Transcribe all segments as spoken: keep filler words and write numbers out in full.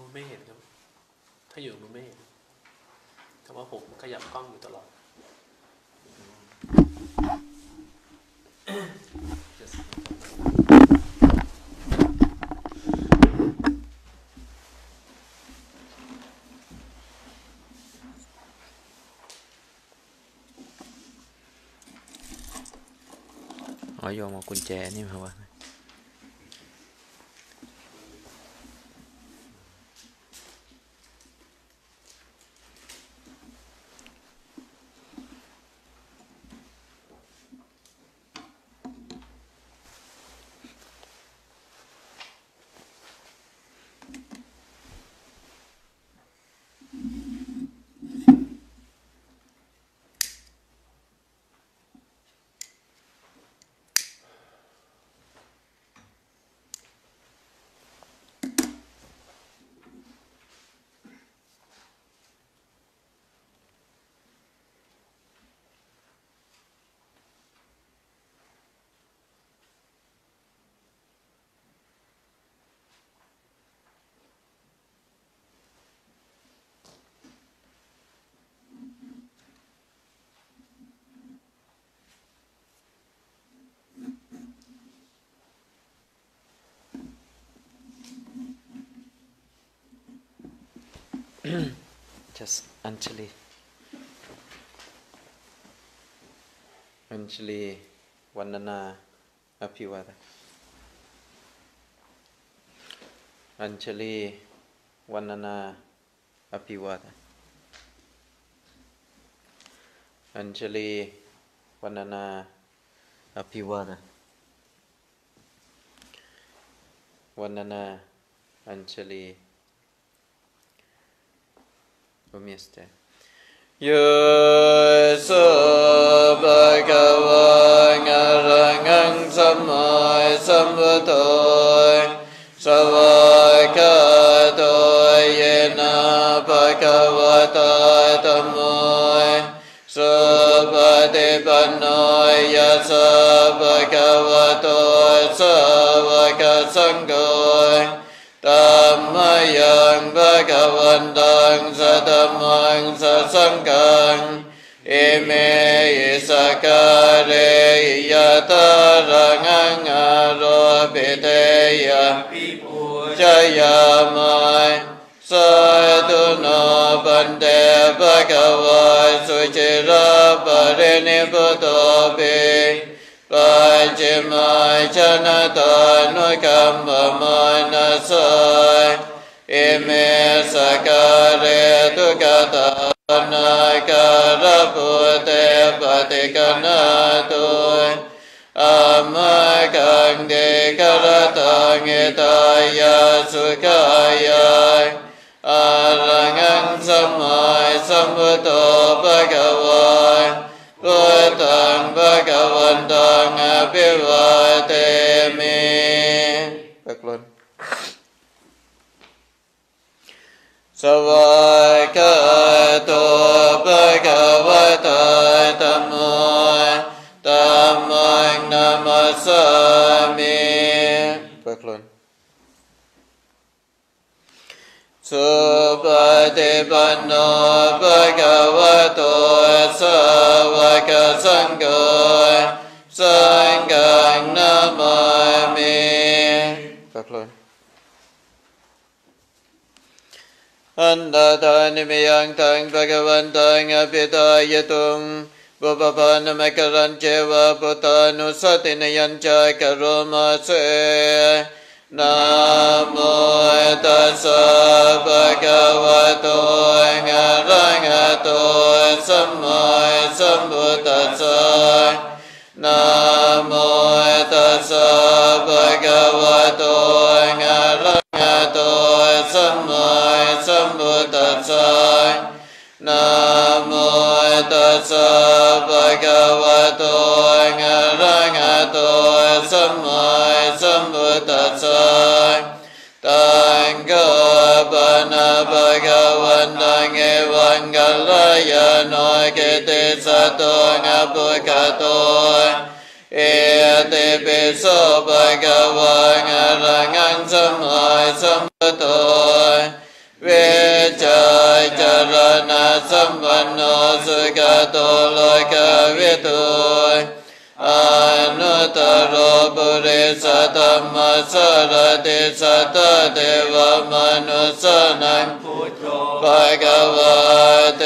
ไม่เห็นครับถ้าอยู่มันไม่เห็นแต่ว่าผมขยับกล้องอยู่ตลอดอ๋อโยมเอากุญแจนี่มาวะจัสอัญชลีอัญชลีวรรณนาอภิวาทอัญชลีวรรณนาอภิวาทอัญชลีวรรณนาอภิวาทวรรณนาอัญชลีUmiste. Yosu bhagavan arangang samay sambuddhoy savakatoy yena bhagavatoy tamoy sabatipannoy yasa bhagavatoy savakasanggoy Tammayang bhagavantang satamang sasanghang ime isakare yatarangang aropiteya jayamay sadhuno bante bhagavai sucira pariniputopi Pachimai chanata nukamamai nasai ime sakare tukata nakara pute patikanatoi amakang dikaratang itaya sukayai arangang samai sambuddho bhagavai Putang bhagavantang abhivatemi Baklon Savakato bhagavata tamoy tamang namasami Baklon Supatipanno bhagavato savakasanggoy sanghang namami Baklon Andatanimiyang tang bhagavantang abhitayatung Bhupapannamakaran ceva putanusatinayanca karomase Namo tassa bhagavato arahato samma sambuddhassa Namo tassa bhagavato arahato samma sambuddhassa Namo tassa bhagavato arahato samma sambuddhassa Tanggapana bhagavantang evangalaya no kete sato ngabukato Ete piso bhagavan arangang samma sambuddho เวจัยจรณะสัมปันโนสุขโตโลกวิทูอนุตตรปุริสธรรมสารติสัตตเทวมนุสสนังพุทโธภควาเต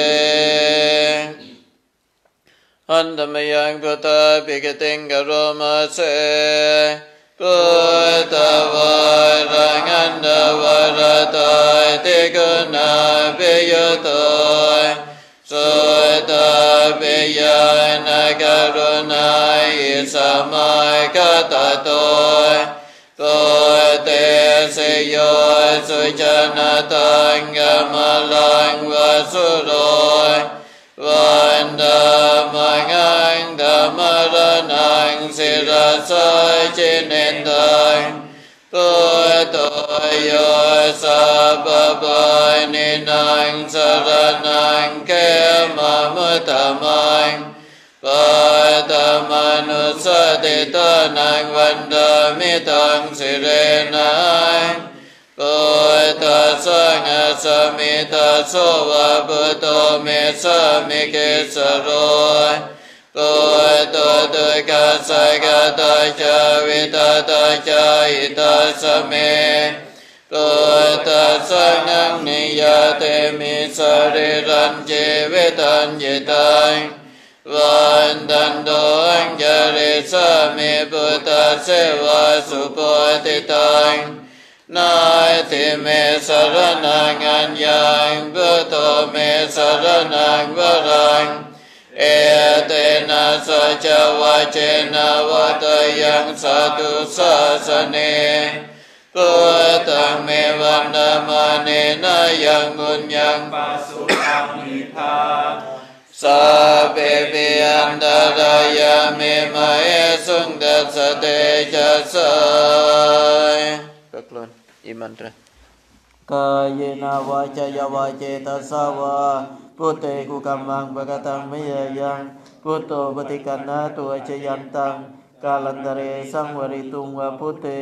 อันธรรมยังพุทธาภิกติงกโรมาเสพุทธวารังอันดาวรตายติกุณาภิยุตยสุตตาภิญาณกรุณาอิสมัยกตโตโกเตสิโยสุจนะตังกมลังวสุโรวันดามังังธรรมรนังสิรสัยจิเนตังตุโตโยสัพพะนินังสรนังเขมะมุตตมังปัตตมนุสติตานังวันดามิตังสิเรนังปุตตะสังฆสมิตาโสวะปุตโตเมสะมิเกสโรปุตโตตุกัสสะกตาจาวิตาตาจาอิตาสเมปุตตะสังฆนิยเตมิสริรัญเจวิตัญญิตังวันตันโตอังจริสามิพุทธเสวะสุปฏิตังนาทิเมสรนังอัญญังพุทโธเมสรนังวรังเอเตนะสัจวัจเจนะวัตยังสัตุสัสเนพุทธังเมวันนามาเนนะยังบุญยังปัสสุตังนิทาสัพเพปิอันตรายามิมาเอสุงดัสสะเตจัสสยก็กลอนอิมันตระกายนาวาจายวาเจตสาวาพุทเตกุกัมมังปะกตังมิยยังพุทโธปฏิกันนาตัวเจยันตังกาลันตเรสังวริตุงวะพุทเต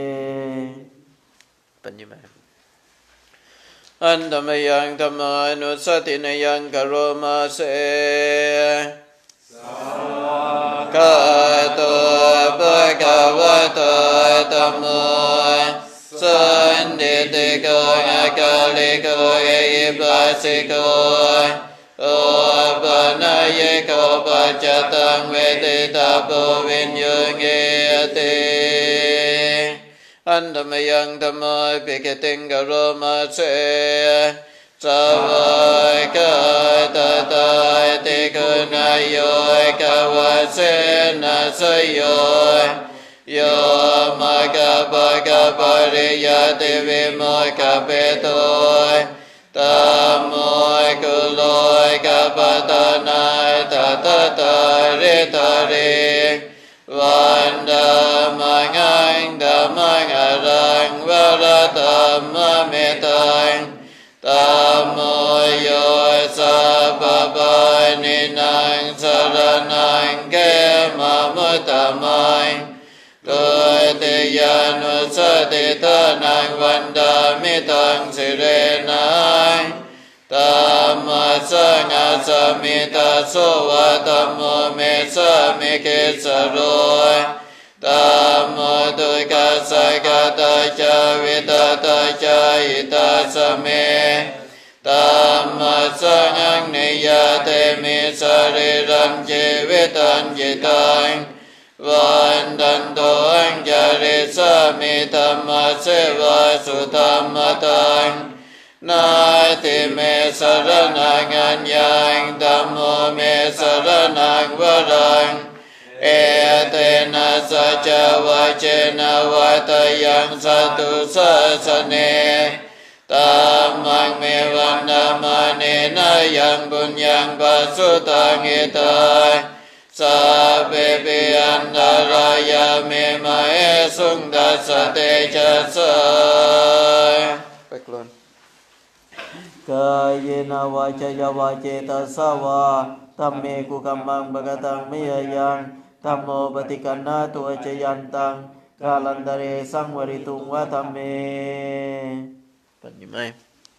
ปัญญมาอันธรรมยังธรรมานุสตินยังกโรมาเสกาตัวปะกวะตัวธัมโมสันติติโกอะกาลิโกเอหิปัสสิโกโอปะนะเยโกปัจจตังเวทิตาโพวิญญูเกติอันธรรมยังธรรมะภิกติงกโรมาเสสวายกาตตายติกุณาโยกวะเสนะสยโยโยมะกะปะกะปะริยติวิโมกะเปโตตัมโมกุโลกะปะตะนายตะตะตะริตะริวันดามังงังธรรมังอรังวรตัมมะเมตังตัมโมโยสัพพะนินังสรนังเขมะมุตตมังตุติยานุสติตานังวันดามิตังสิเรนังตัมมะสังฆสมิตาโสวะธัมโมเมสะมิเกสโรตัมโมตุกัสสะกตาจาวิตาตาจาอิตาสเมตัมมะสังฆนิยเตมิสริรัญเจวิตัญญิตังวันตันโตอังจาริสามิธรรมเสวะสุธรรมตังนาทิเมสรนังอัญญังธัมโมเมสรนังวรังเอเตนะสัจวัจเจนะวัตยังสัตุสัสเนตัมมังเมวันนามาเนนะยังบุญยังปัสสุตังอิตาสัพเพปิอันตรายามิมาเอสุงดัสสะเตจัสสยไปกลอนกายนาวาจายวาเจตสาวาธัมเมกุกัมมังปะกตังมิยยังธัมโมปฏิกันนาตัวเจยันตังกาลันตเรสังวริตุงวะธัมเมปัญญมัย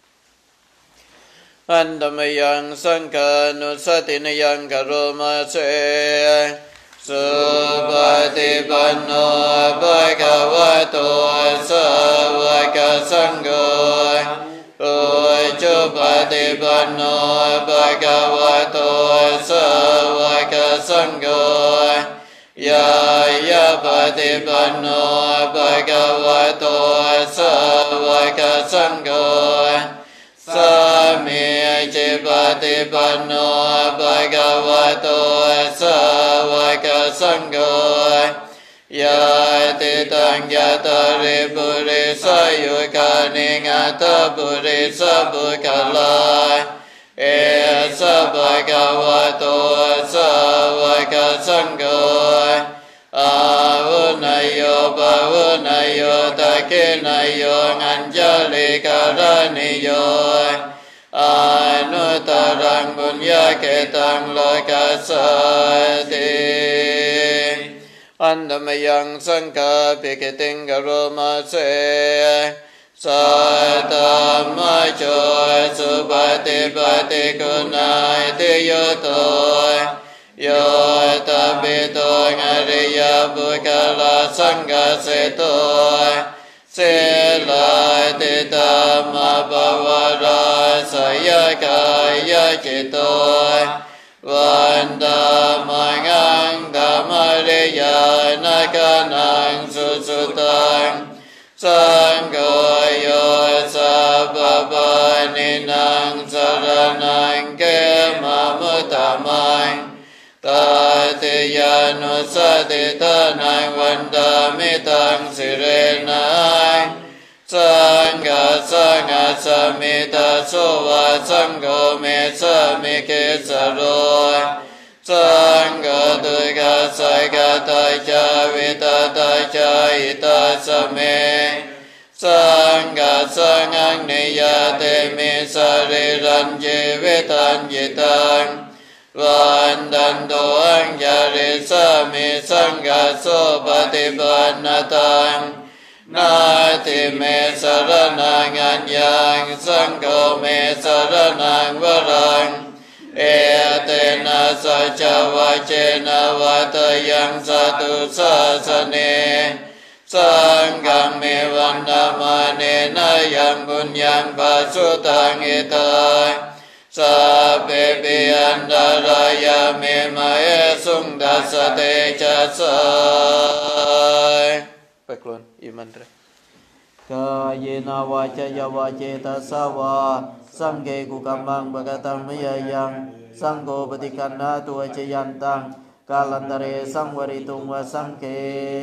อันตมยังสังฆานุสตินยังกโรมาเสสุปฏิปันโนภะคะวะโตสาวกสังโฆอุชุปฏิปันโนภะคะวะโตสาวกสังโฆยายาปฏิปันโนภะคะวะโตสาวกสังโฆสามีจิปฏิปันโนภะคะวะโตสาวกสังโฆยาติตังยะตาริปุริสายุคานิงัตถปุริสบุคลาเอสะภะคะวะโตสาวกสังโฆอาหุนายโยปะหุนายโยตะเคนายโยอัญจลิการณิโยอานุตรังบุญญาเกตังโลกัสสติอันธมยังสังฆาปิกติงกโรมาเสสัตตมะโชสุปฏิปฏิคุณายติโยโตโยตปิโตอริยบุคลาสังฆเสโตเสลาติตามะภวราสยกายจิตโตวันตามังังธรรมริยานาคานังสุสุตังสังโฆโยสัพพปานินังสรณังเกมะมุตตมังตาติยานุสติทานังวันดามิตังสิเรนังสังฆาสังฆาสมิตาโสวะสังโฆเมสะมิเกสโรสังฆตุกะสัยกะตาจาวิตาตาจาอิตาสเมสังฆาสังฆนิยาเตมิสริรัญเจวิตัญญิตังวันดันโตอังยาริสามิสังฆาโสปฏิปันนตังนาทิเมสรนังอัญญังสังโฆเมสรนังวรังเอเตนะสัจวะเจนะวัตยังสัตุสัสเนสังฆังเมวันนามาเนนะยังบุญยังปัสสุตังอิตาสัพเพปิอันตรายาเมมะเอสุงดัสเตจัสสายไปกลอนอีมันเตรกายนาวาจยาวาเจตสาวาสังเกกุกัมมังปะกตังมยยังสังโฆปฏิกันนาตัวเจยันตังกาลันตเรสังวริตุงวสังเก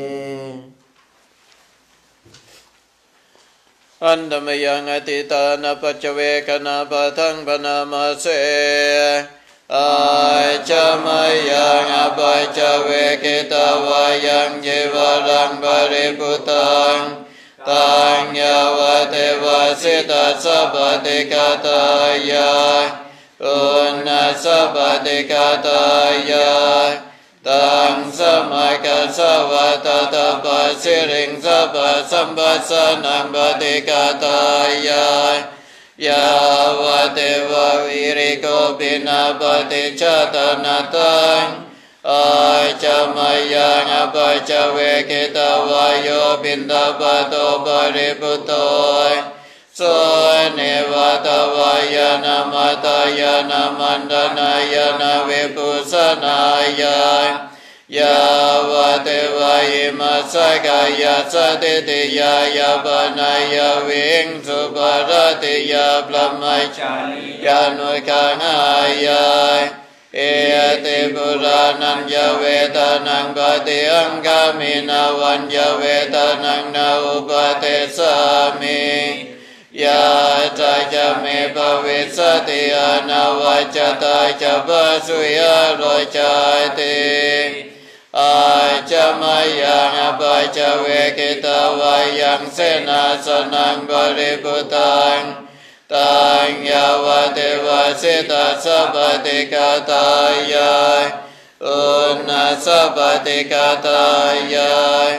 อันธมยังอติตานาปัจเจเวกนาปะทังปนามาเสอาจามยังอปัจเจเวกิตาวายังเยวรังบริปุตังตังยาวเทวสิตาสัพพติกาตายาอุณนัสสัพพติกาตายาตังสมัยกัสสวะตตาปัสสิริงสัพพสัมปัสสนังปฏิกาตายายาวเทววิริโกปินาปฏิชาตนาตังอาจามยังอปัจเจเวกิตาวายโยปินตาปโตปริปุโตโสเนวตวายนามัตายนามันดนายนาเวปุสนายายาวเทวายมัสสกายาสติติยายาปนายาวิงสุปารติยาปลมัจจานิยานุขังายาเอติปุรานัญญเวทานังปฏิอังคามินาวันญเวทานังนาอุปเทสามิยาจาจะเมภวิสติอานาวัจตาจะปัสสุยาโรจติอาจามยังอปัจเจเวกิตาวายังเสนาสนังบริปุตังตังยาวเทวสิตาสัพพติกาตายาอุณนัสสัพพติกาตายา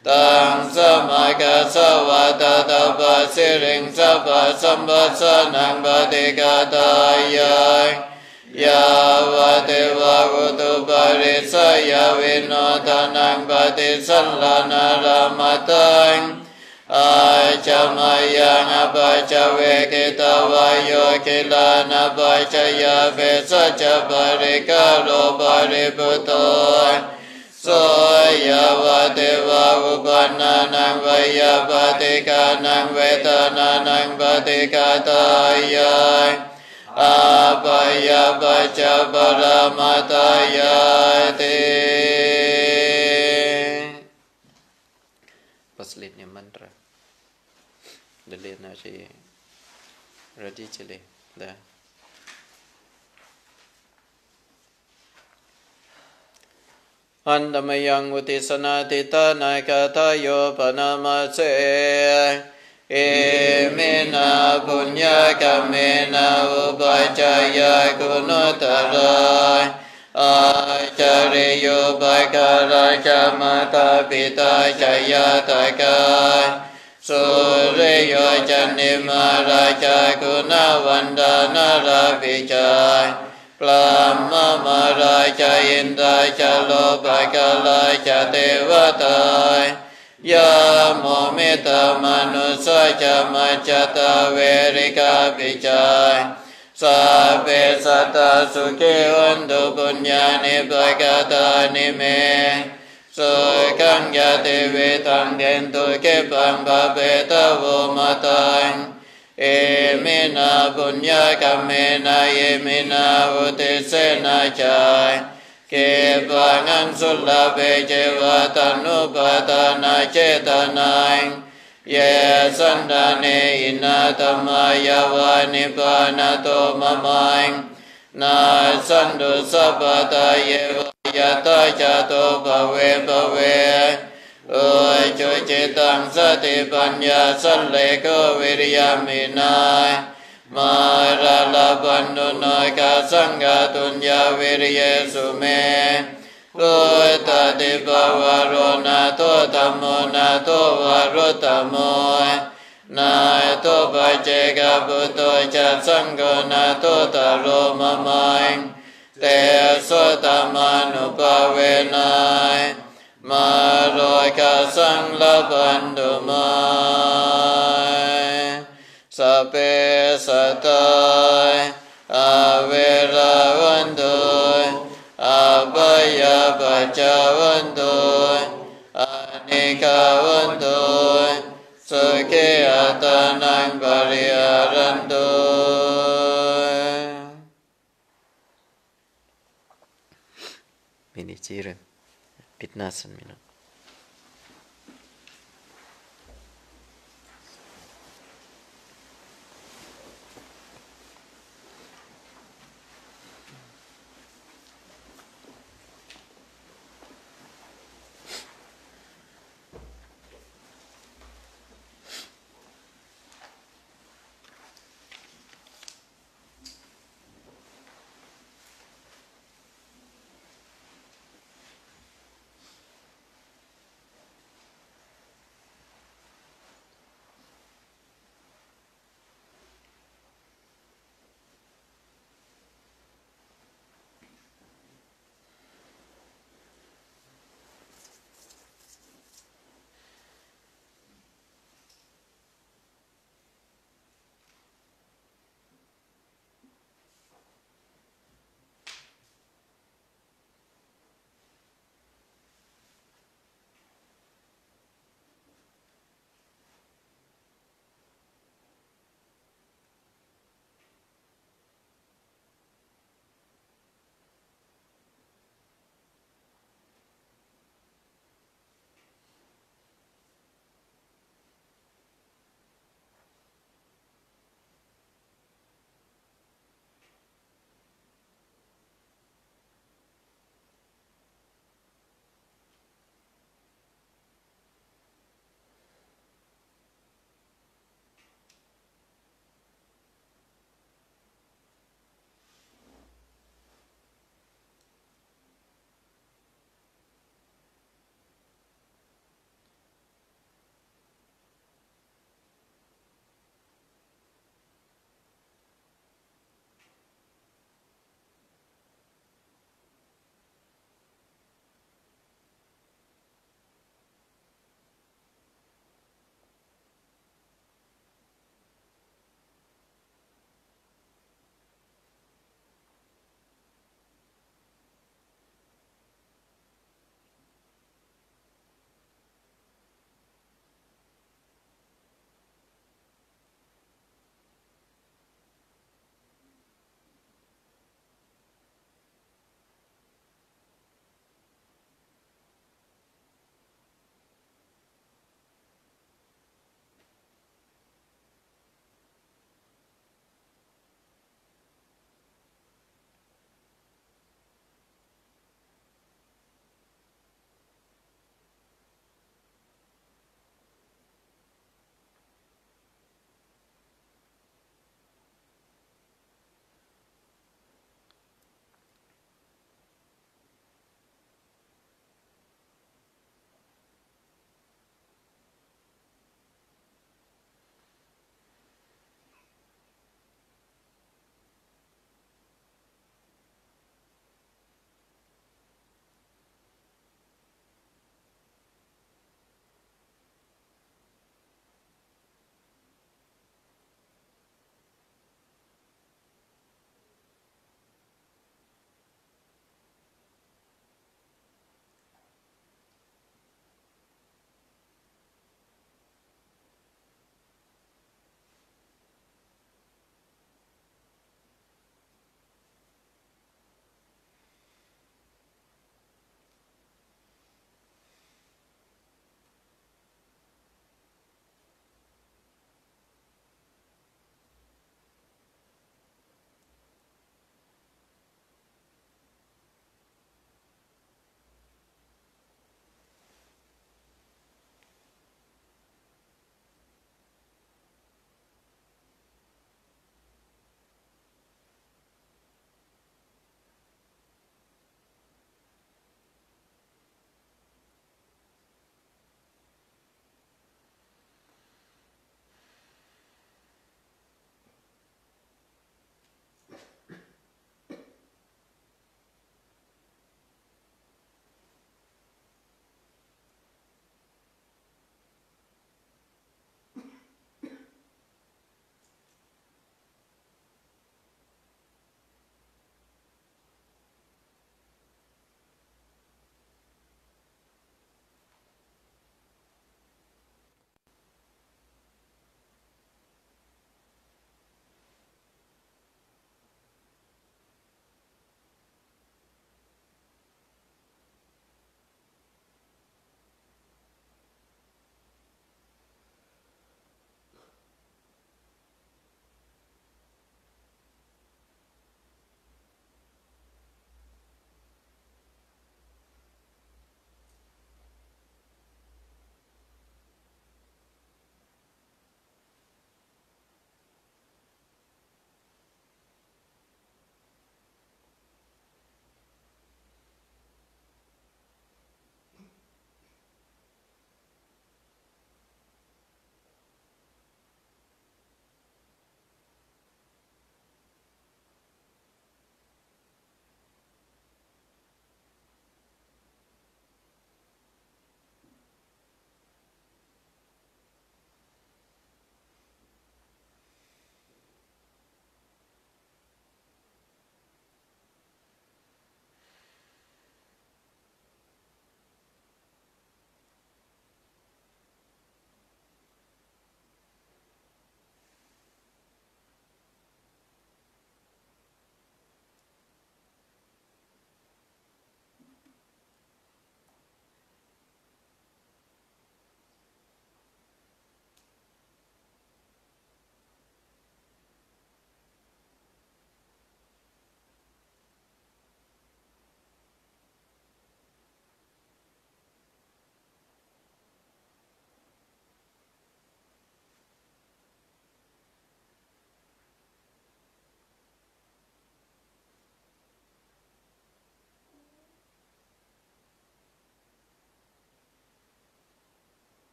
ตังสมากัสสวะตาตาปัสสิริงสัพพะสัมปัสสนังปฏิกาตายายาวะเทวะกุตุปาริสยาวิโนทานังปฏิสัลลานารามตังอาจามายังอปัจเวกิตาวายโยกิลานาปัจยาเวสัจปาริกาโรปาริปุตโตโสยาวะเทวะอุปนานังวยาปฏิกานังเวทนานังปฏิกาตายายอาปายาปัจจปรามาตายาติ Последнее мантра. Для нашей родителей, да. Андамаям утисанатита найкатайо панамасе Имена пунья камена упачая кунутарай Ачариyo бакара чамата пита чаятакай Суриyo чанимарача кунаванданарабичай Plamamaraja indaja lopakalaja devatai Ya momita manusaja majata verika vijay Sabe sata sukhi undu punyani bhagatani me Sukhang yati vitang dentu kipang babeta vumatang Emina punya kamena emina utisena chay Kepangan sulabe jewa tanupatana cetanay Ye sandane inatamaya vanipanato mamay Na sandu sabata yewa yata jato bhawe bhawe Ôi chúa chế tăng sa ti panya san lệ cơ viriyaminai Ma ra la pandu noi ka sangha tunya viriye sume Ôi ta ti pavaro na to tamo na to varo tamo Na to pache ka puto cha sangha na to taro mamai Te so tamanu pavenai Ma roi ka sang la pandu mai Sape satai Avera vandoi Abhaya pacha vandoi Anika vandoi Sukhi atanang pariharandoi Медитируем пятнадцать минут.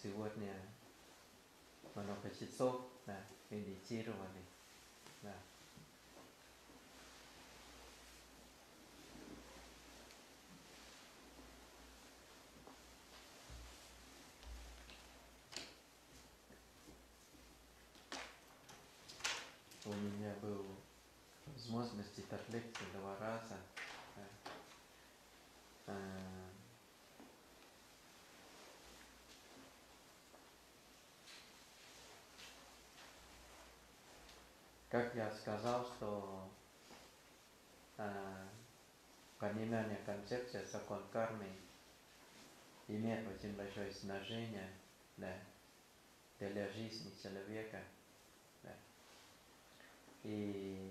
сегодня много часов да, медитировали. Да. У меня был возможность читать лекции два раза. Да. А, как я сказал, что а, понимание концепции закон кармы имеет очень большое значение да, для жизни человека. Да. И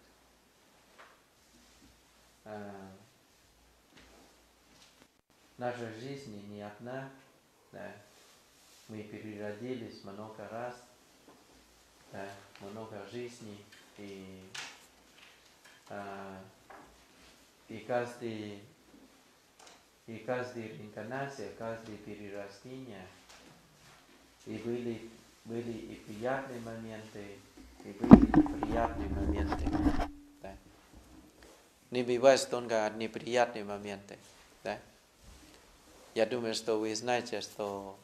а, наша жизнь не одна, да. Мы переродились много раз, да, много жизней, и, а, и каждый и каждая реинкарнация, каждое перерождение, и были, были и приятные моменты, и были неприятные моменты. Да. Не бывает только неприятные моменты. Да. Я думаю, что вы знаете, что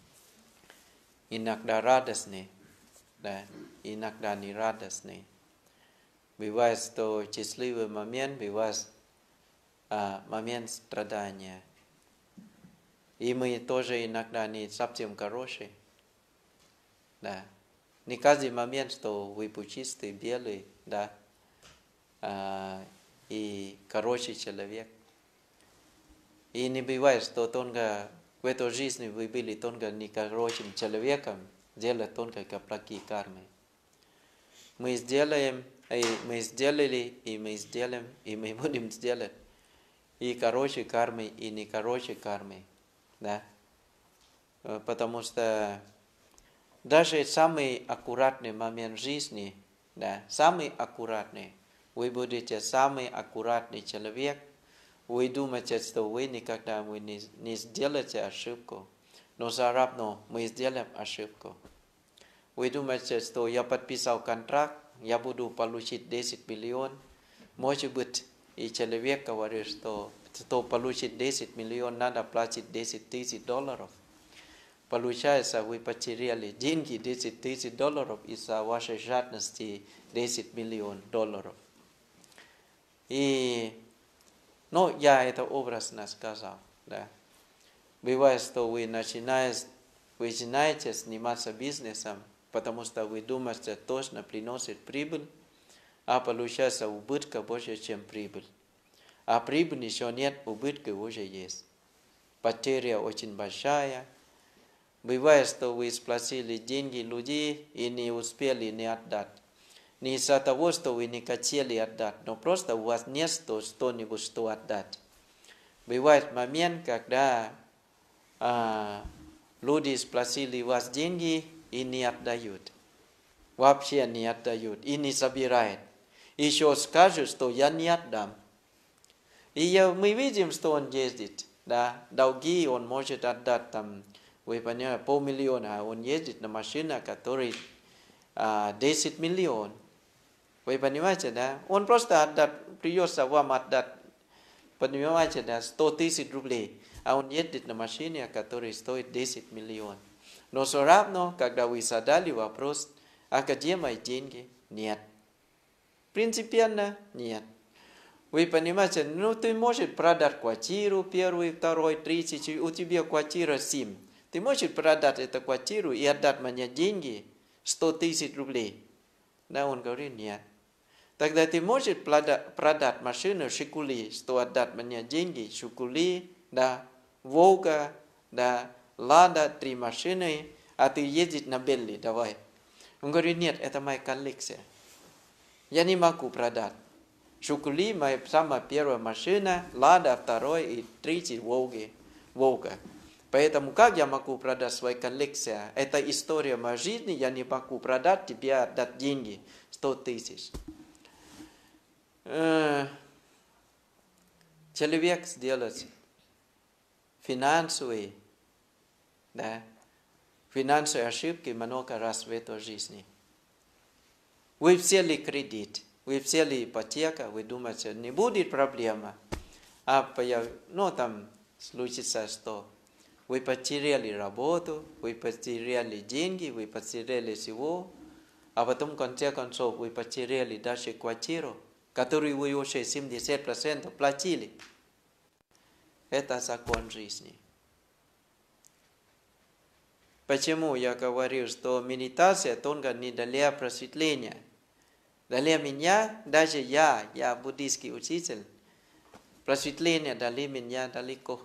иногда радостные, да, иногда не радостные. Бывает, что счастливый момент, бывает а, момент страдания. И мы тоже иногда не совсем хорошие. Да. Не каждый момент, что вы пушистый, белый, да, а, и хороший человек. И не бывает, что только в этой жизни вы были только не хорошим человеком, делать только плохие кармы. Мы сделаем, и мы сделали, и мы сделаем, и мы будем сделать и хорошие кармы, и нехорошие кармы. Да? Потому что даже самый аккуратный момент жизни, да, самый аккуратный, вы будете самый аккуратный человек, вы думаете, что вы никогда вы не, не сделаете ошибку, но все равно мы сделаем ошибку. Вы думаете, что я подписал контракт, я буду получить десять миллионов, может быть, и человек говорит, что чтобы получить десять миллионов, надо платить десять тысяч долларов. Получается, вы потеряли деньги десять тысяч долларов из-за вашей жадности десять миллионов долларов. И, ну, я это образно сказал, да. Бывает, что вы начинаете, вы начинаете заниматься бизнесом, потому что вы думаете, точно приносит прибыль, а получается убытка больше, чем прибыль. А прибыль еще нет, убытка уже есть. Потеря очень большая. Бывает, что вы сплатили деньги людей и не успели не отдать. Не из-за того, что вы не хотели отдать, но просто у вас нет что-нибудь, что отдать. Бывает момент, когда а, люди спросили у вас деньги и не отдают. Вообще не отдают и не собирают. Еще скажут, что я не отдам. И я, мы видим, что он ездит. Да? Долги он может отдать, там, вы понимаете, полмиллиона. Он ездит на машине, которая а, десять миллионов. Вы понимаете, да? Он просто отдать, придется вам отдать, понимаете, да, сто тысяч рублей. А он едет на машине, которая стоит десять миллионов. Но все равно, когда вы задали вопрос, а где мои деньги? Нет. Принципиально нет. Вы понимаете, ну ты можешь продать квартиру, первую, вторую, третью, у тебя квартира семь. Ты можешь продать эту квартиру и отдать мне деньги, сто тысяч рублей. Да, он говорит, нет. Тогда ты можешь продать машину Шикули, что отдать мне деньги, Шикули, да, Волга, да, Лада, три машины, а ты ездишь на Белли, давай. Он говорит, нет, это моя коллекция. Я не могу продать. Шикули, моя самая первая машина, Лада, второй и третий Волги, Волга. Поэтому как я могу продать свою коллекцию? Это история моей жизни, я не могу продать тебе, отдать деньги, сто тысяч. Человек сделает финансовый, да, финансовые ошибки много раз в этой жизни. Вы взяли кредит, вы взяли ипотеку, вы думаете, не будет проблема, а появ... ну, там случится что? Вы потеряли работу, вы потеряли деньги, вы потеряли всего, а потом в конце концов вы потеряли даже квартиру, которую вы уже семьдесят процентов платили. Это закон жизни. Почему я говорю, что медитация только не для просветления? Для меня, даже я, я буддийский учитель, просветление для меня далеко.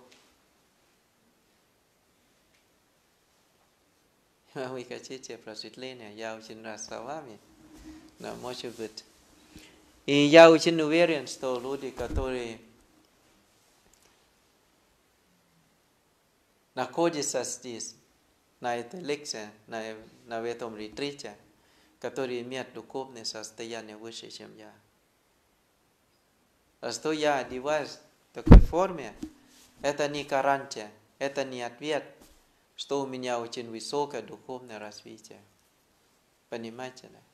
Вы хотите просветления, я очень рад с вами, но может быть. И я очень уверен, что люди, которые находятся здесь, на этой лекции, на, на этом ретрите, которые имеют духовное состояние выше, чем я. А что я одеваюсь в такой форме, это не гарантия, это не ответ, что у меня очень высокое духовное развитие. Понимаете, да?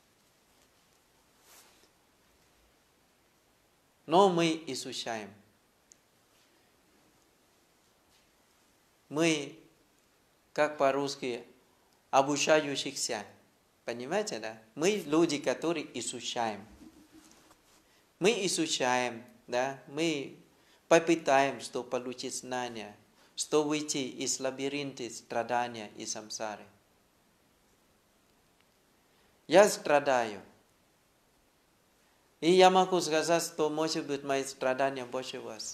Но мы изучаем. Мы, как по-русски, обучающихся. Понимаете, да? Мы люди, которые изучаем. Мы изучаем, да? Мы попытаем, чтобы получить знания, чтобы выйти из лабиринта страдания и самсары. Я страдаю. И я могу сказать, что, может быть, мои страдания больше вас.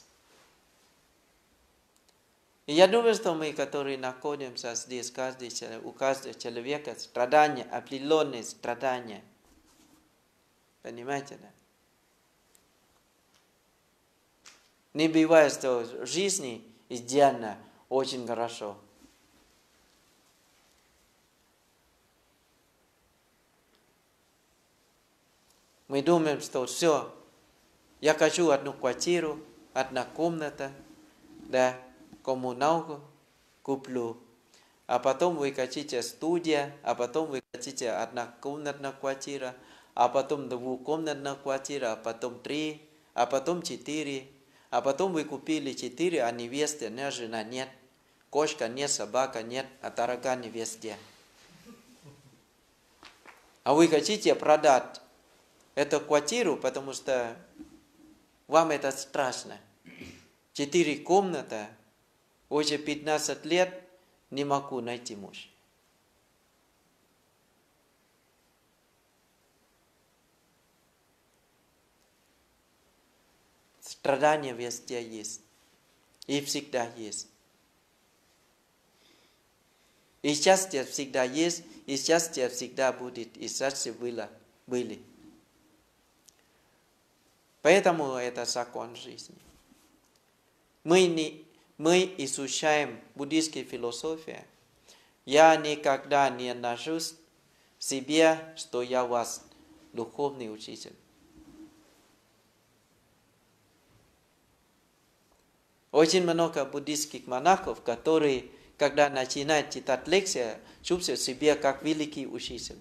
И я думаю, что мы, которые находимся здесь, каждый, у каждого человека страдания, определенные страдания. Понимаете, да? Не бывает, что в жизни идеально, очень хорошо. Мы думаем, что все, я хочу одну квартиру, одна комната, да, коммуналку куплю. А потом вы хотите студия, а потом вы хотите однокомнатная квартира, а потом двухкомнатная квартира, а потом три, а потом четыре. А потом вы купили четыре, а невесты, не жена нет. Кошка нет, собака нет, а тараканы везде. А вы хотите продать эту квартиру, потому что вам это страшно. Четыре комнаты, уже пятнадцать лет не могу найти муж. Страдания везде есть. И всегда есть. И счастье всегда есть, и счастье всегда будет, и счастье было, были. Поэтому это закон жизни. Мы, не, мы изучаем буддийскую философию. Я никогда не нахожусь в себе, что я у вас духовный учитель. Очень много буддийских монахов, которые, когда начинают читать лекции, чувствуют себя как великий учитель.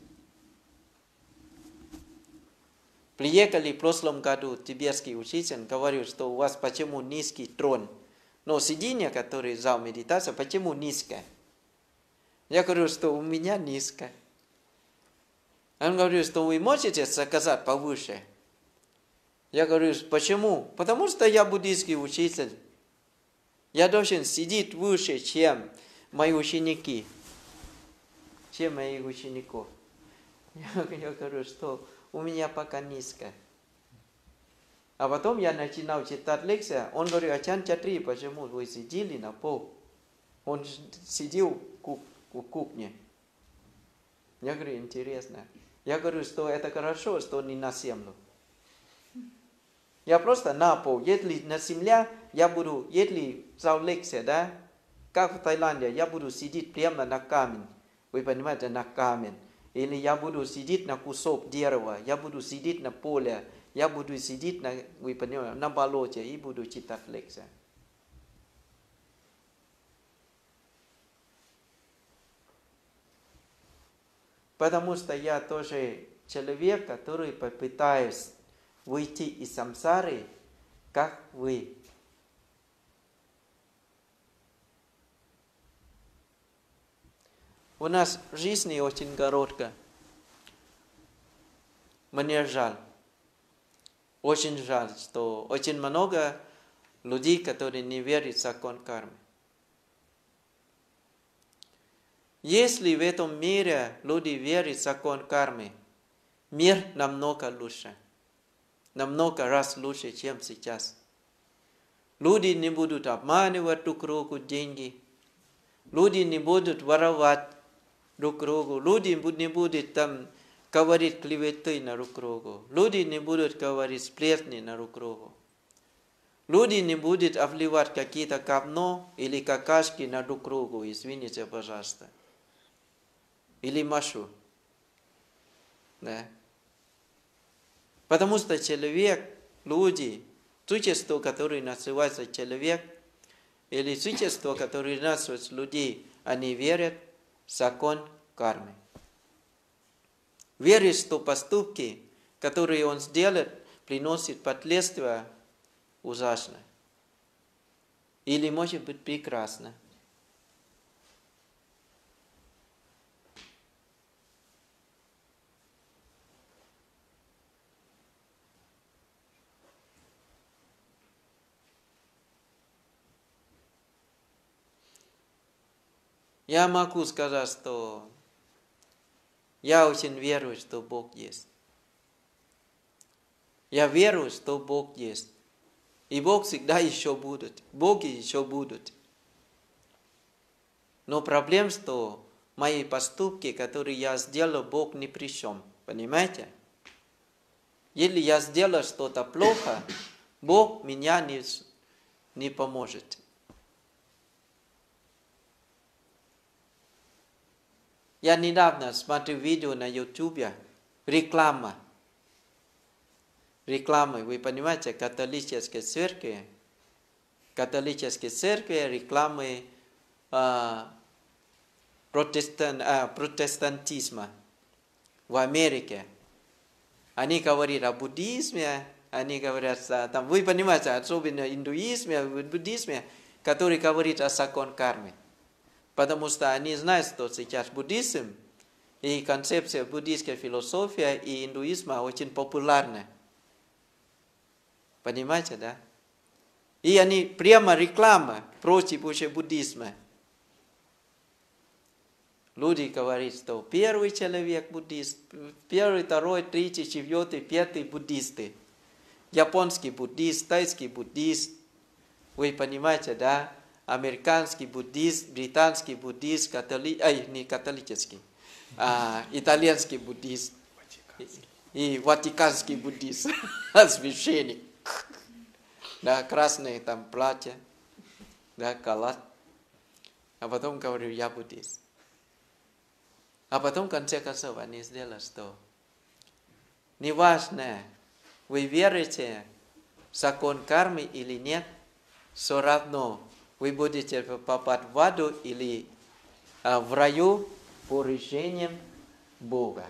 Приехали в прошлом году тибетский учитель, говорил, что у вас почему низкий трон, но сиденье, которое зал медитации, почему низкое? Я говорю, что у меня низкое. Он говорит, что вы можете заказать повыше? Я говорю, почему? Потому что я буддийский учитель. Я должен сидеть выше, чем мои ученики, чем моих учеников. Я, я говорю, что у меня пока низко. А потом я начинал читать лекции. Он говорит, Ачан Чатри, почему вы сидели на пол? Он сидел в кухне. Я говорю, интересно. Я говорю, что это хорошо, что не на землю. Я просто на пол. Если на земле, я буду, если зал лекции, да, как в Таиланде, я буду сидеть прямо на камень. Вы понимаете, на камень. Или я буду сидеть на кусок дерева, я буду сидеть на поле, я буду сидеть на, вы понимаете, на болоте и буду читать лекции. Потому что я тоже человек, который попытаюсь выйти из самсары, как вы. У нас в жизни очень коротко. Мне жаль. Очень жаль, что очень много людей, которые не верят в закон кармы. Если в этом мире люди верят в закон кармы, мир намного лучше. Намного раз лучше, чем сейчас. Люди не будут обманывать друг другу деньги. Люди не будут воровать друг другу. Люди не будут там говорить клеветы на друг другу. Люди не будут говорить сплетни на друг другу. Люди не будут обливать какие-то говно или какашки на друг другу. Извините, пожалуйста. Или машу. Да. Потому что человек, люди, существо, которое называется человек, или существо, которое называется людей, они верят в закон кармы. Верят, что поступки, которые он сделает, приносят последствия ужасные. Или, может быть, прекрасно. Я могу сказать, что я очень верую, что Бог есть. Я верю, что Бог есть. И Бог всегда еще будет. Боги еще будут. Но проблема, что мои поступки, которые я сделал, Бог ни при чем. Понимаете? Если я сделал что-то плохо, Бог меня не, не поможет. Я недавно смотрел видео на ютубе, реклама. Реклама, вы понимаете, католической церкви, католической церкви, рекламы а, протестан, а, протестантизма в Америке. Они говорят о буддизме, они говорят, там, вы понимаете, особенно индуизме, буддизме, который говорит о закон кармы. Потому что они знают, что сейчас буддизм и концепция буддийской философии и индуизма очень популярны. Понимаете, да? И они прямо реклама против уже буддизма. Люди говорят, что первый человек буддист, первый, второй, третий, четвертый, пятый буддисты. Японский буддист, тайский буддист. Вы понимаете, да? Американский буддист, британский буддист, католи... Ай, не католический, а, итальянский буддист и ватиканский буддист, священник, да, красное там платье, да, халат, а потом говорю, я буддист. А потом, в конце концов, они сделали, что неважно, вы верите в закон кармы или нет, все равно вы будете попасть в аду или а, в раю по решениям Бога.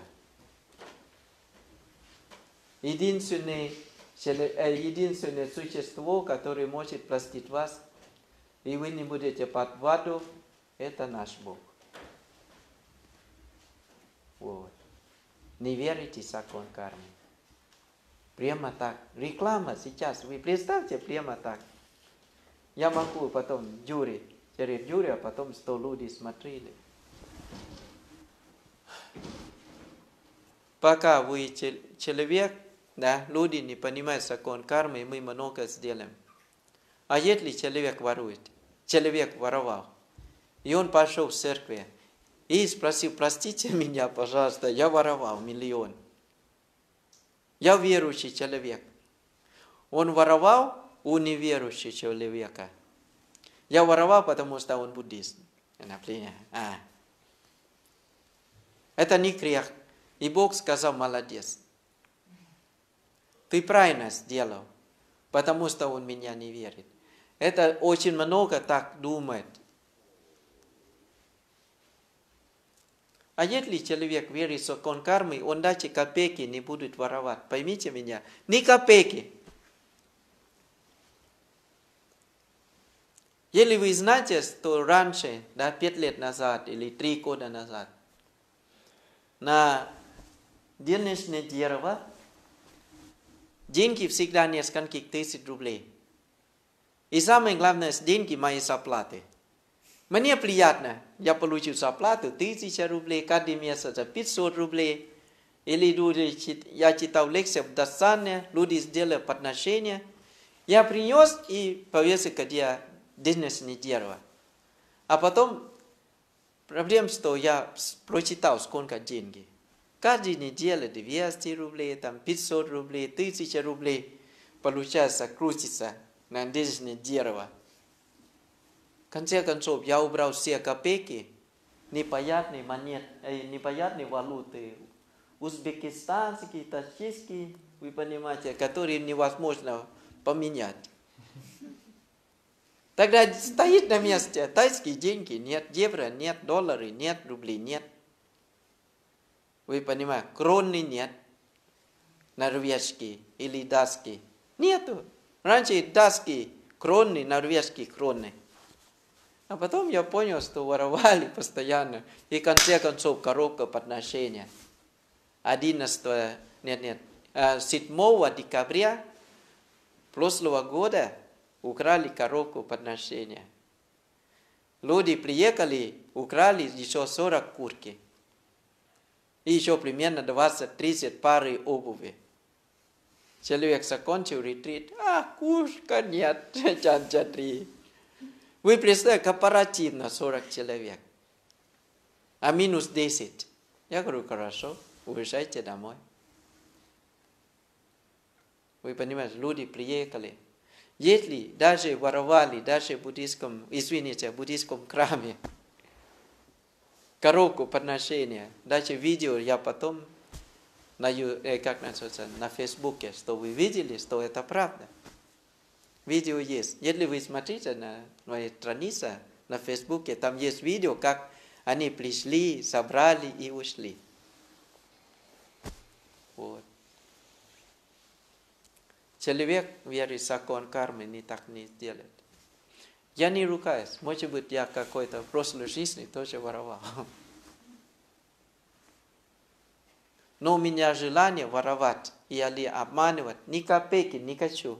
Единственное, единственное существо, которое может простить вас, и вы не будете попасть в аду, это наш Бог. Вот. Не верите в закон кармы. Прямо так. Реклама сейчас. Вы представьте, прямо так. Я могу потом Юрий, через Юрия, а потом сто людей смотрели. Пока вы человек, да, люди не понимают закон кармы, мы много сделаем. А если человек ворует, человек воровал, и он пошел в церковь, и спросил, простите меня, пожалуйста, я воровал миллион. Я верующий человек. Он воровал у неверующего человека. Я воровал, потому что он буддист. Например. А. Это не грех. И Бог сказал, молодец. Ты правильно сделал, потому что он меня не верит. Это очень много так думает. А если человек верит, что кон кармы, он дальше копейки не будет воровать. Поймите меня, ни копейки. Если вы знаете, что раньше, да, пять лет назад или три года назад, на денежное дерево деньги всегда несколько тысяч рублей. И самое главное, деньги моей зарплаты. Мне приятно, я получил зарплату тысяча рублей, каждый месяц пятьсот рублей. Или люди, я читал лекции в Дастане, люди сделали подношения. Я принес и повесил, где денежное дерево. А потом, проблема, что я прочитал, сколько денег. Каждую неделю двести рублей, там пятьсот рублей, тысяча рублей получается, крутится на денежное дерево. В конце концов, я убрал все копейки, непонятные монеты, непонятные валюты, узбекистанские, таджикские, вы понимаете, которые невозможно поменять. Тогда стоит на месте, тайские деньги нет, евро нет, доллары нет, рублей нет. Вы понимаете, кроны нет, норвежские или датские. Нету. Раньше датские кроны, норвежские кроны. А потом я понял, что воровали постоянно. И в конце концов коробка подношения. одиннадцатого, нет, нет, седьмого декабря прошлого года украли коробку подношения. Люди приехали, украли еще сорок куртки. И еще примерно двадцать-тридцать пары обуви. Человек закончил ретрит. А, кушка нет, чан-чатри. Вы представляете, корпоративно сорок человек. А минус десять. Я говорю, хорошо, уезжайте домой. Вы понимаете, люди приехали. Если даже воровали, даже в буддийском, извините, в буддийском храме, коробку подношения, даже видео я потом на, э, как называется, на Фейсбуке, что вы видели, что это правда. Видео есть. Если вы смотрите на моей странице на Фейсбуке, там есть видео, как они пришли, собрали и ушли. Вот. Человек верит в закон кармы, не так не делает. Я не ругаюсь. Может быть, я какой-то в прошлой жизни тоже воровал. Но у меня желание воровать или обманывать ни копейки не хочу.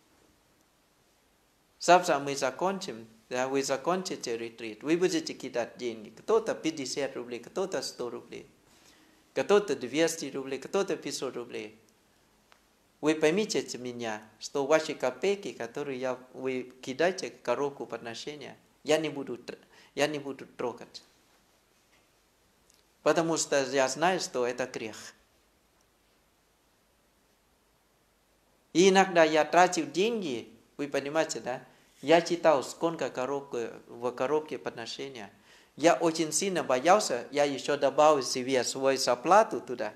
Завтра мы закончим, да, вы закончите ретрит, вы будете кидать деньги. Кто-то пятьдесят рублей, кто-то сто рублей, кто-то двести рублей, кто-то пятьсот рублей. Вы поймите меня, что ваши копейки, которые я, вы кидаете в коробку подношения, я не буду, я не буду трогать. Потому что я знаю, что это грех. И иногда я тратил деньги, вы понимаете, да? Я читал, сколько коробка, в коробке подношения. Я очень сильно боялся, я еще добавил себе свою зарплату туда.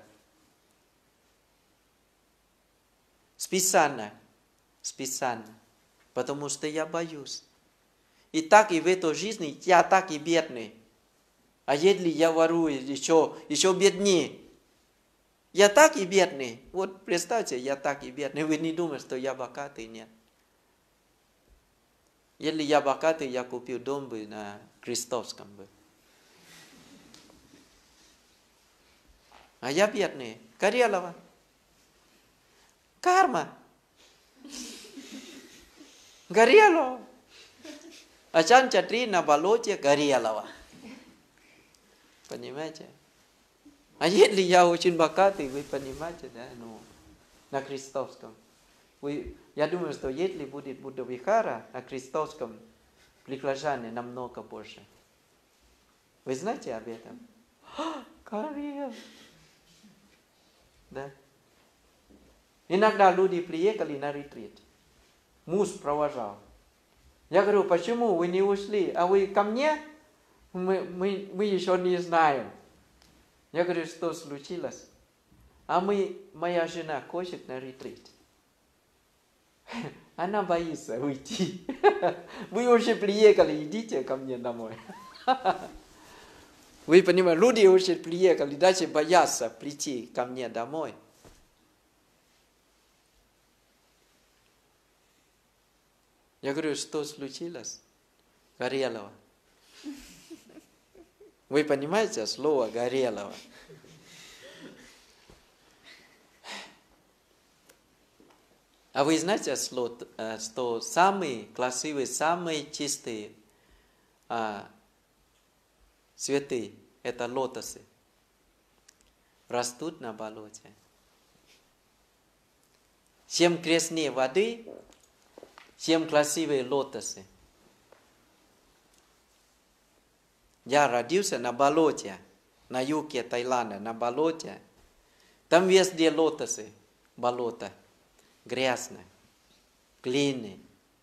Специально, специально, потому что я боюсь. И так и в этой жизни я так и бедный. А если я ворую, еще, еще беднее. Я так и бедный. Вот представьте, я так и бедный. Вы не думаете, что я богатый? Нет. Если я богатый, я купил дом бы на Крестовском бы. А я бедный. Карелова. Карма. Горело. А чан-чатри на болоте Горелого. Понимаете? А если я очень богатый, вы понимаете, да? Ну, на Крестовском. Вы, я думаю, что если будет Будда-вихара на Крестовском, приглашение намного больше. Вы знаете об этом? Карел. Да. Иногда люди приехали на ретрит. Муж провожал. Я говорю, почему вы не ушли? А вы ко мне? Мы, мы, мы еще не знаем. Я говорю, что случилось? А мы, моя жена хочет на ретрит. Она боится уйти. Вы уже приехали, идите ко мне домой. Вы понимаете, люди уже приехали, даже боятся прийти ко мне домой. Я говорю, что случилось? Горелого. Вы понимаете слово горелого? А вы знаете, что самые красивые, самые чистые а, цветы – это лотосы. Растут на болоте. Чем краснее воды, чем красивее лотосы. Я родился на болоте, на юге Таиланда, на болоте. Там везде лотосы, болото. Грязно, глины.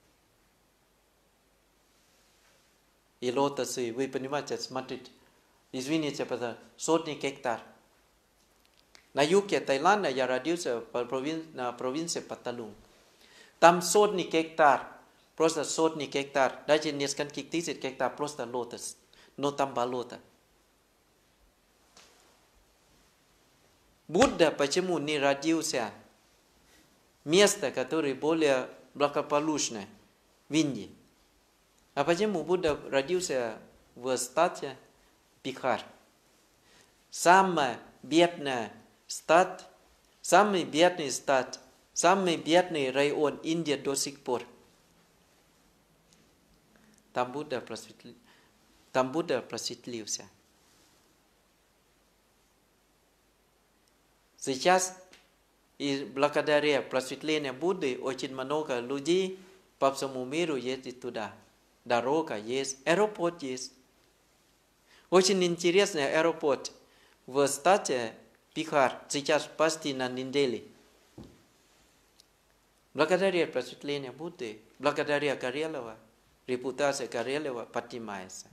И лотосы, вы понимаете, смотрите, извините, пожалуйста, сотни гектар. На юге Таиланда я родился в провин... на провинции Патталунг. Там сотни гектар, просто сотни гектар, даже несколько тысяч гектар, просто лотос, но там болото. Будда почему не родился? Место, которое более благополучное в Индии. А почему Будда родился в штате Бихар? Самая бедная штат, самый бедный штат, самый бедный район Индии до сих пор. Там Будда просветли... там Будда просветлился. Сейчас и благодаря просветлению Будды очень много людей по всему миру ездят туда. Дорога есть, аэропорт есть. Очень интересный аэропорт в штате Бихар, сейчас почти на неделе. Благодаря просветлению Будды, благодаря Горелого, репутация Горелого поднимается.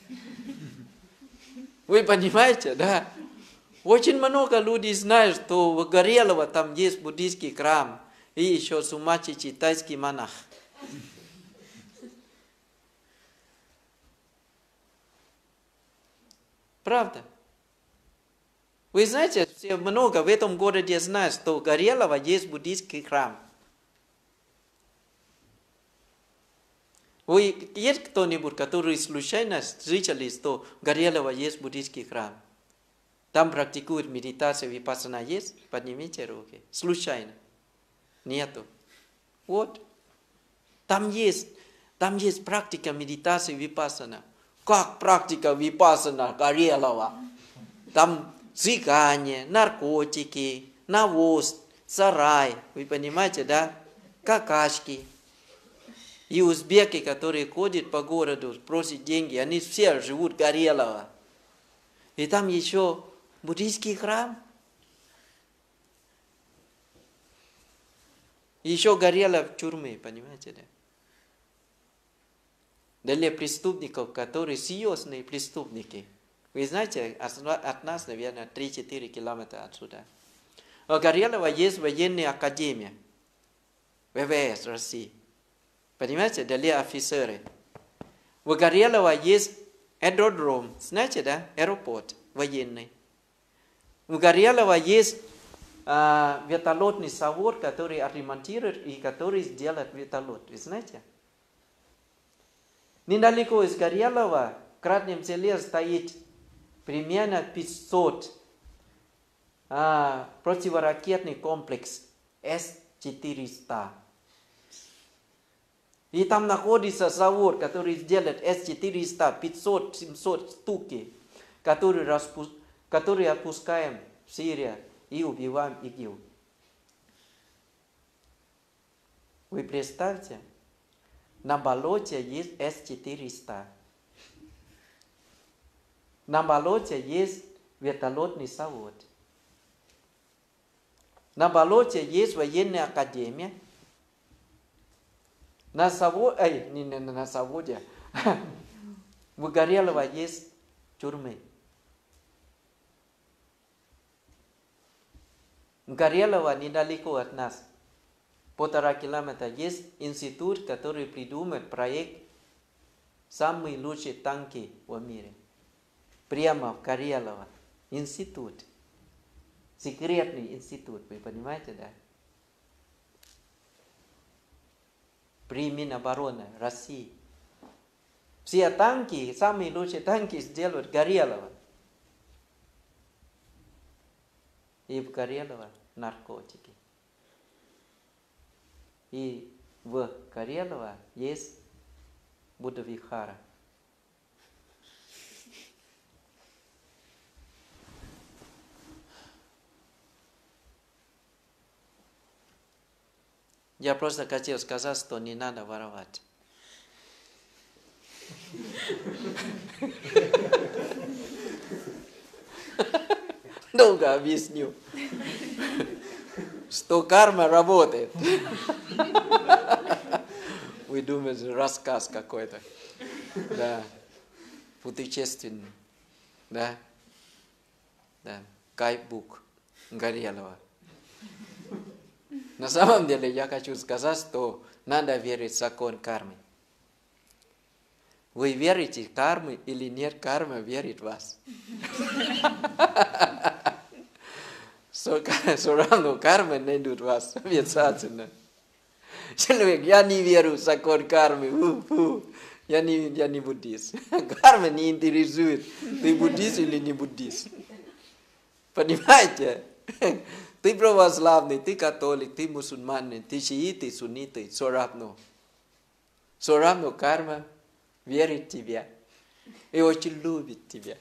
Вы понимаете, да? Очень много людей знают, что в Горелого там есть буддийский храм и еще сумасшедший тайский монах. Правда? Вы знаете, все много в этом городе знают, что в Горелого есть буддийский храм. Вы есть кто-нибудь, который случайно слышали, что в Горелого есть буддийский храм? Там практикуют медитацию, випассана есть? Поднимите руки. Случайно? Нету. Вот. Там есть, там есть практика медитации випассана. Как практика випассана Горелого? Там цыгане, наркотики, навоз, сарай. Вы понимаете, да? Какашки. И узбеки, которые ходят по городу, просят деньги, они все живут Горелого. И там еще буддийский храм. Еще горело в тюрьме, понимаете, да? Для преступников, которые серьезные преступники. Вы знаете, от нас, наверное, три-четыре километра отсюда. В Горелого есть военная академия. ВВС России. Понимаете, для офицеров. В Горелого есть аэродром, знаете, да? Аэропорт военный. В Горелого есть а, вертолетный завод, который отремонтирует и который сделает вертолет. Вы знаете? Недалеко из Горелого в Кратном селе стоит примерно пятьсот а, противоракетный комплекс С четыреста. И там находится завод, который сделает С четыреста, пятьсот-семьсот штуки, которые распускают, которые отпускаем в Сирию и убиваем ИГИЛ. Вы представьте, на болоте есть С четыреста. На болоте есть вертолетный завод. На болоте есть военная академия. На заводе, эй, не, не на заводе, в Горелого есть тюрьмы. В Горелого недалеко от нас, полтора километра, есть институт, который придумает проект «Самые лучшие танки в мире». Прямо в Карелово. Институт. Секретный институт. Вы понимаете, да? При Минобороны России. Все танки, самые лучшие танки сделают в Карелово. И в Карелово наркотики. И в Карелово есть Будда-вихара. Я просто хотел сказать, что не надо воровать. Долго объясню, что карма работает. Вы думаете, рассказ какой-то, да, путешественный, да, да, гайдбук Горелого. На самом деле я хочу сказать, что надо верить в закон кармы. Вы верите в карму или нет, карма верит в вас. Все равно карма найдет вас обязательно. Человек, я не верю в закон кармы, фу, фу. Я, не, я не буддист. Карма не интересует, ты буддист или не буддист. Понимаете? Ты православный, ты католик, ты мусульманин, ты шиит, ты суннит, все равно. Все равно карма верит в тебя и очень любит тебя.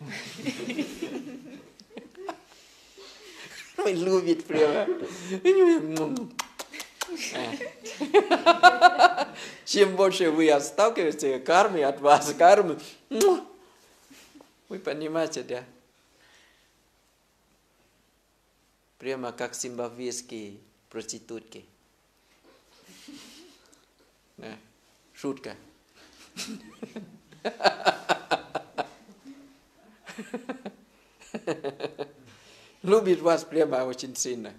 Любит прямо. Чем больше вы сталкиваетесь с кармой, от вас кармы, вы понимаете, да? Прямо как зимбабвийские проститутки. Да. Шутка. Любит вас прямо очень сильно.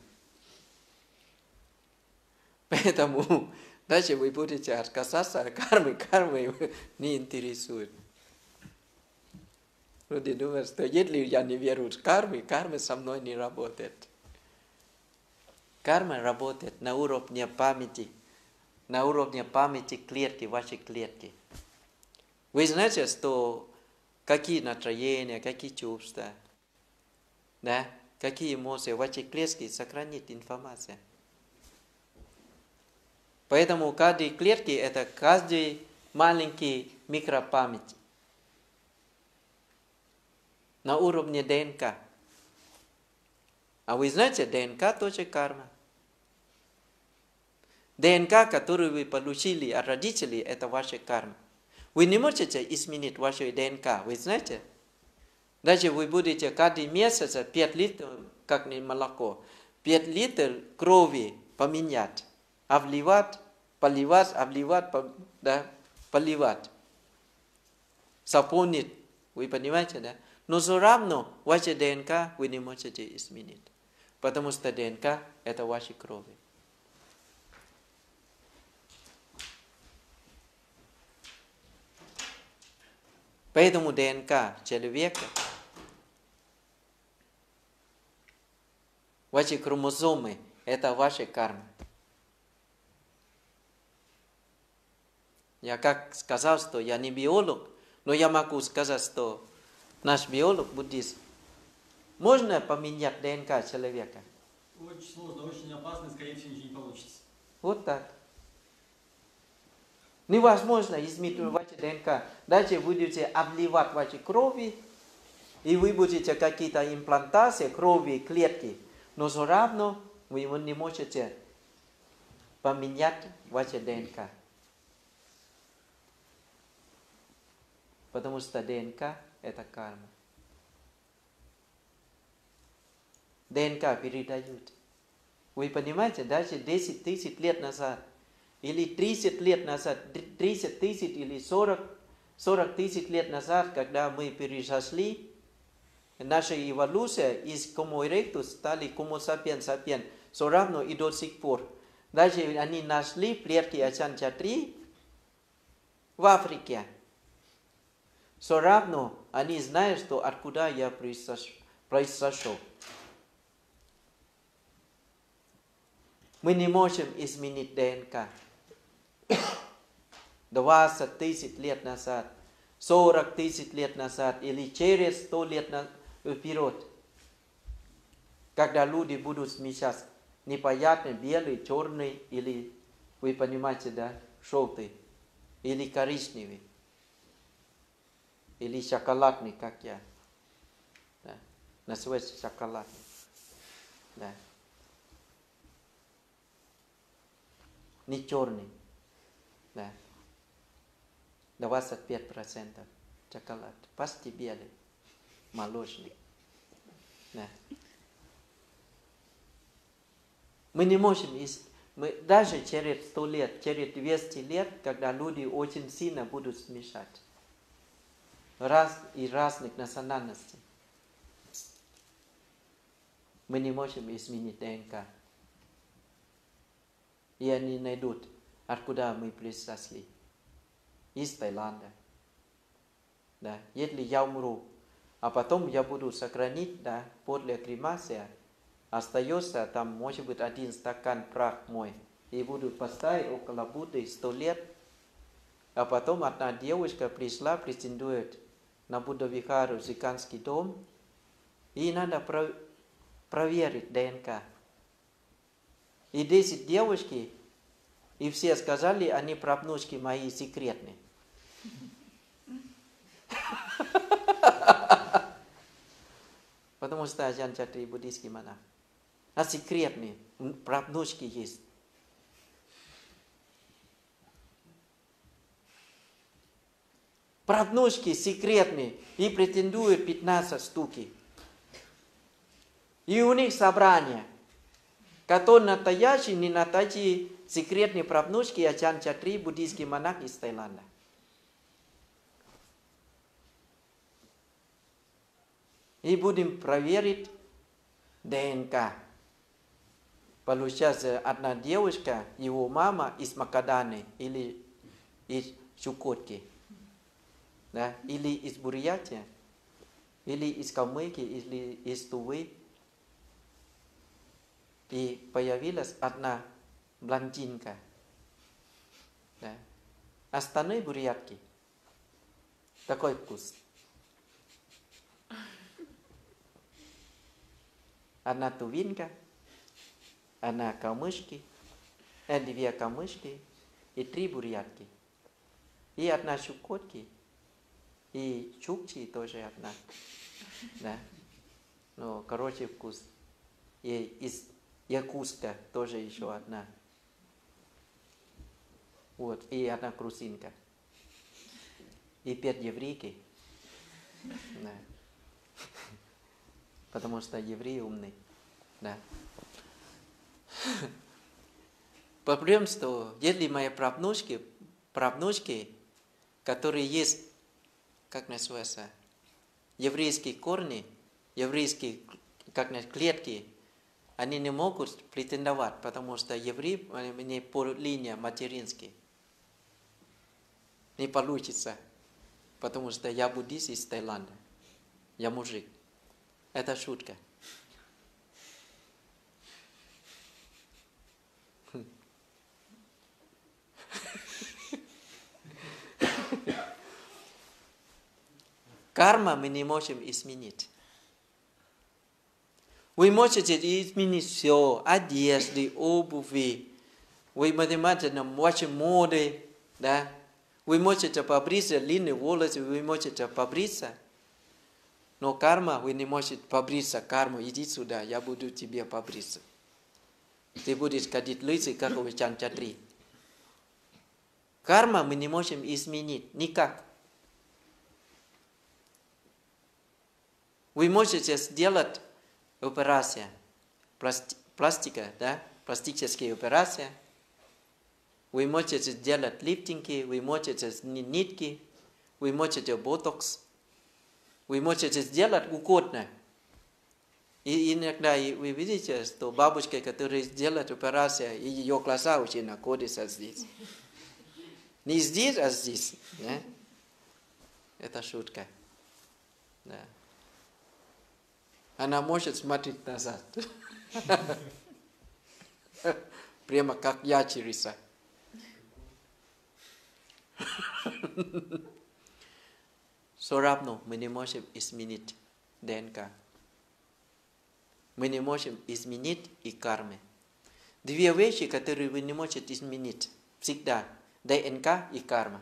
Поэтому дальше вы будете отказаться от кармы, кармы не интересует. Люди думают, что если я не верю в карму, карма со мной не работает. Карма работает на уровне памяти, на уровне памяти клетки, вашей клетки. Вы знаете, что какие настроения, какие чувства, да, какие эмоции в вашей клетке сохранит информация. Поэтому каждой клетке это каждый маленький микропамять на уровне ДНК. А вы знаете, ДНК тоже карма. ДНК, которую вы получили от родителей, это ваша карма. Вы не можете изменить вашу ДНК, вы знаете? Даже вы будете каждый месяц пять литров, как не молоко, пять литров крови поменять, а вливать, поливать, обливать, да, поливать, заполнить, вы понимаете, да? Но все равно ваша ДНК вы не можете изменить, потому что ДНК это ваши крови. Поэтому ДНК человека, ваши хромосомы, это ваша карма. Я как сказал, что я не биолог, но я могу сказать, что наш биолог, буддист, можно поменять ДНК человека? Очень сложно, очень опасно, и, скорее всего, ничего не получится. Вот так. Невозможно изменить вашу ДНК. Дальше будете обливать ваши крови, и вы будете какие-то имплантации, крови, клетки. Но все равно вы не можете поменять вашу ДНК. Потому что ДНК это карма. ДНК передают. Вы понимаете, даже десять тысяч лет назад, или тридцать лет назад, тридцать тысяч или сорок, сорок тысяч лет назад, когда мы перешли, наша эволюция из Homo erectus стали Homo sapiens sapiens, все равно и до сих пор. Даже они нашли предки Ачан Чатри в Африке. Все равно они знают, что откуда я произошел. Мы не можем изменить ДНК. двадцать тысяч лет назад, сорок тысяч лет назад или через сто лет вперед, когда люди будут смешать непонятно белый, черный или, вы понимаете, да, желтый или коричневый или шоколадный, как я. Да. Называется шоколадный. Да. Не черный. Да. двадцать пять процентов шоколад. Почти белый. Молочный. Да. Мы не можем, мы, даже через сто лет, через двести лет, когда люди очень сильно будут смешать раз и разных национальностей, мы не можем изменить ДНК. И они найдут, откуда мы произошли. Из Таиланда. Да. Если я умру, а потом я буду сохранить, да, после кремации, остается там, может быть, один стакан прах мой. И буду поставить около Будды сто лет. А потом одна девушка пришла, претендует на Будда-вихару, Зиканский дом. И надо про- проверить ДНК. И десять девушки, и все сказали, они правнучки мои секретные. Потому что Аджан Чатри буддийский монах. А секретные правнучки есть. Правнучки секретные и претендуют пятнадцать штуки. И у них собрание. Который настоящий, не настоящий секретные правнучки Аджан Чатри, буддийский монах из Таиланда. И будем проверить ДНК. Получается, одна девушка, его мама из Макаданы или из Чукотки, да, или из Бурятии, или из Калмыкии, или из Тувы. И появилась одна блондинка. Да. Остальные бурятки. Такой вкус. Одна тувинка, одна калмышки, две калмышки и три бурятки. И одна чукотки, и чукчи тоже одна. Да. Ну, короче, вкус. И из Якутска тоже еще одна. Вот, и одна грузинка. И пять еврейки. Да. Потому что евреи умные. Да. Проблема, что если мои правнучки, правнучки, которые есть, как называется, еврейские корни, еврейские, как называется, клетки, они не могут претендовать, потому что евреи не по линии материнской. Не получится, потому что я буддист из Таиланда. Я мужик. Это шутка. Карма мы не можем изменить. Вы можете изменить все, одежды, обуви. Вы можете на вашей моде, да? Вы можете побриться длинные волосы, вы можете побриться. Но карма, вы не можете побриться. Карма, иди сюда, я буду тебе побриться. Ты будешь ходить лысый, как у Аджан Чатри. Карма мы не можем изменить никак. Вы можете сделать операцию, пласти, пластика, да, пластические операции. Вы можете сделать лифтинги, вы можете нитки, вы можете ботокс. Вы можете сделать угодно. И иногда вы видите, что бабушка, которая делает операцию, и ее глаза уже находятся здесь. Не здесь, а здесь. Да? Это шутка. Да. Она может смотреть назад. Прямо как ящерица. Все равно мы не можем изменить ДНК. Мы не можем изменить и кармы. Две вещи, которые вы не можете изменить всегда. ДНК и карма.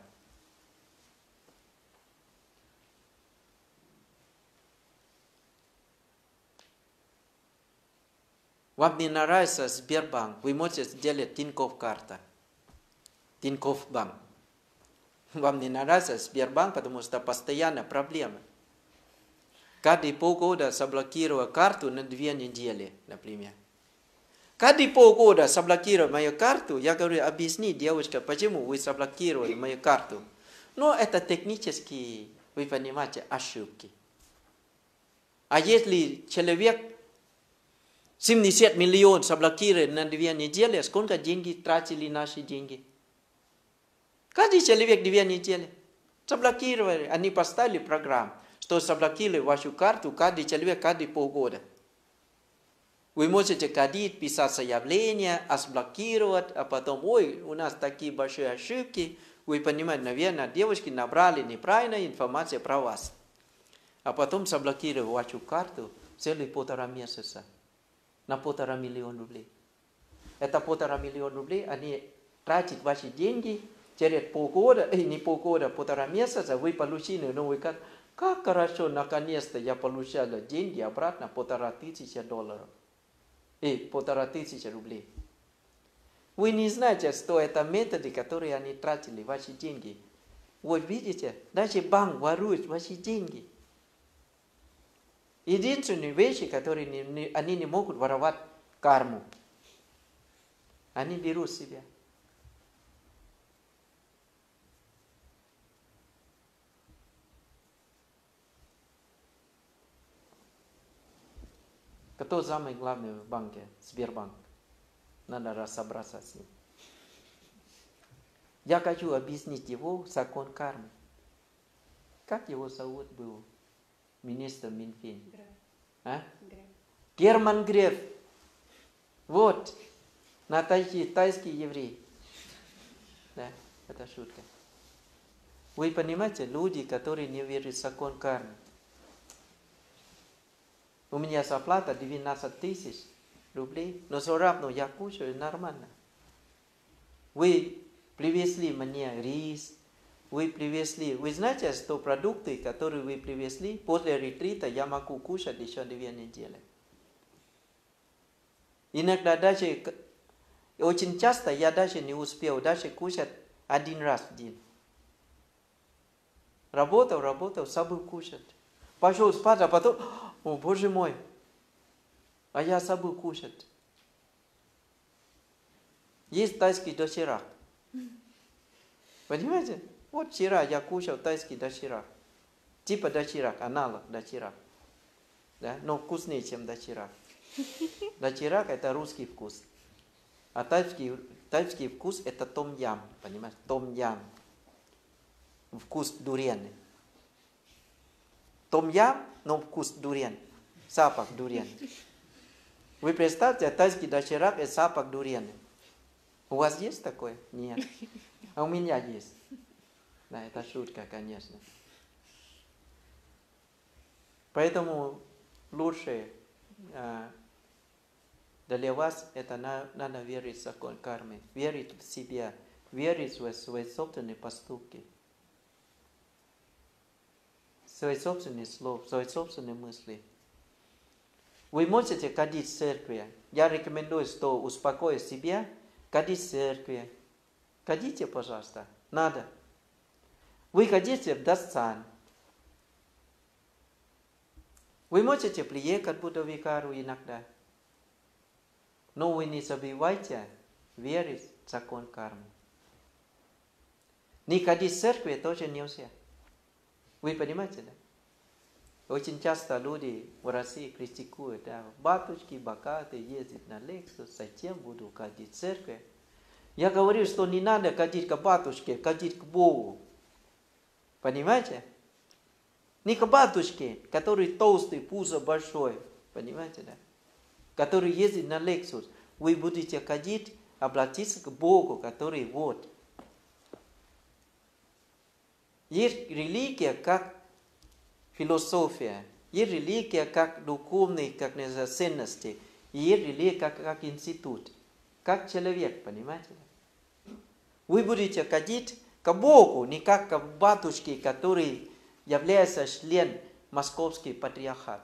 Вам не нравится Сбербанк, вы можете сделать Тинькофф карта. Тинькофф банк. Вам не нравится Сбербанк, потому что постоянно проблемы. Каждые полгода заблокировал карту на две недели, например. Каждые полгода заблокировал мою карту, я говорю, объясни, девочка, почему вы заблокировали мою карту. Но это технические, вы понимаете, ошибки. А если человек семьдесят миллионов заблокировали на две недели, сколько денег тратили наши деньги? Каждый человек две недели. Заблокировали, они поставили программу, что заблокировали вашу карту каждый человек каждые полгода. Вы можете ходить, писать заявление, разблокировать, а потом, ой, у нас такие большие ошибки. Вы понимаете, наверное, девушки набрали неправильную информацию про вас. А потом заблокировали вашу карту целых полтора месяца на полтора миллиона рублей. Это полтора миллиона рублей, они тратят ваши деньги, через полгода, и не полгода, полтора месяца вы получили новый карту. Как хорошо, наконец-то я получал деньги обратно, полтора тысячи долларов. И полтора тысячи рублей. Вы не знаете, что это методы, которые они тратили, ваши деньги. Вот видите, даже банк ворует ваши деньги. Единственные вещи, которые не, не, они не могут воровать карму. Они берут себя. Кто самый главный в банке? Сбербанк. Надо разобраться с ним. Я хочу объяснить его закон кармы. Как его зовут был? Министр Минфин. Греф. А? Греф. Герман Греф. Вот. На тайский, тайский еврей. Да, это шутка. Вы понимаете, люди, которые не верят в закон кармы. У меня зарплата двенадцать тысяч рублей, но все равно я кушаю нормально. Вы привезли мне рис, вы привезли, вы знаете, что продукты, которые вы привезли, после ретрита я могу кушать еще две недели. Иногда даже, очень часто я даже не успел даже кушать один раз в день. Работал, работал, забыл кушать. Пошел спать, а потом, о, боже мой, а я забыл кушать. Есть тайский доширак. Понимаете? Вот вчера я кушал тайский доширак. Типа доширак, аналог доширак. Да? Но вкуснее, чем доширак. Доширак это русский вкус. А тайский, тайский вкус это том-ям. Понимаете? Том-ям. Вкус дурианы. Том-ям, но вкус дуриан. Запах дуриан. Вы представьте, тайский доширак это запах дурианы. У вас есть такое? Нет. А у меня есть. Да, это шутка, конечно. Поэтому лучше э, для вас это на, надо верить в закон кармы, верить в себя, верить в свои собственные поступки, свои собственные слова, свои собственные мысли. Вы можете ходить в церковь. Я рекомендую, что успокоить себя, ходить в церковь. Ходите, пожалуйста. Надо. Вы ходите в Дасцан. Вы можете приехать в Будда-Викару иногда. Но вы не забывайте верить в закон кармы. Не ходить в церковь тоже нельзя. Вы понимаете, да? Очень часто люди в России критикуют, да, батюшки богатые ездят на Lexus, зачем буду ходить в церковь? Я говорю, что не надо ходить к батюшке, ходить к Богу. Понимаете? Не как батюшки, который толстый, пузо большое. Понимаете, да? Который ездит на Lexus. Вы будете ходить, обратиться к Богу, который вот. Есть религия как философия. Есть религия как духовные, как ценности. И есть религия как, как институт. Как человек, понимаете? Вы будете ходить к Богу, не как к батюшке, который является членом Московский патриархат.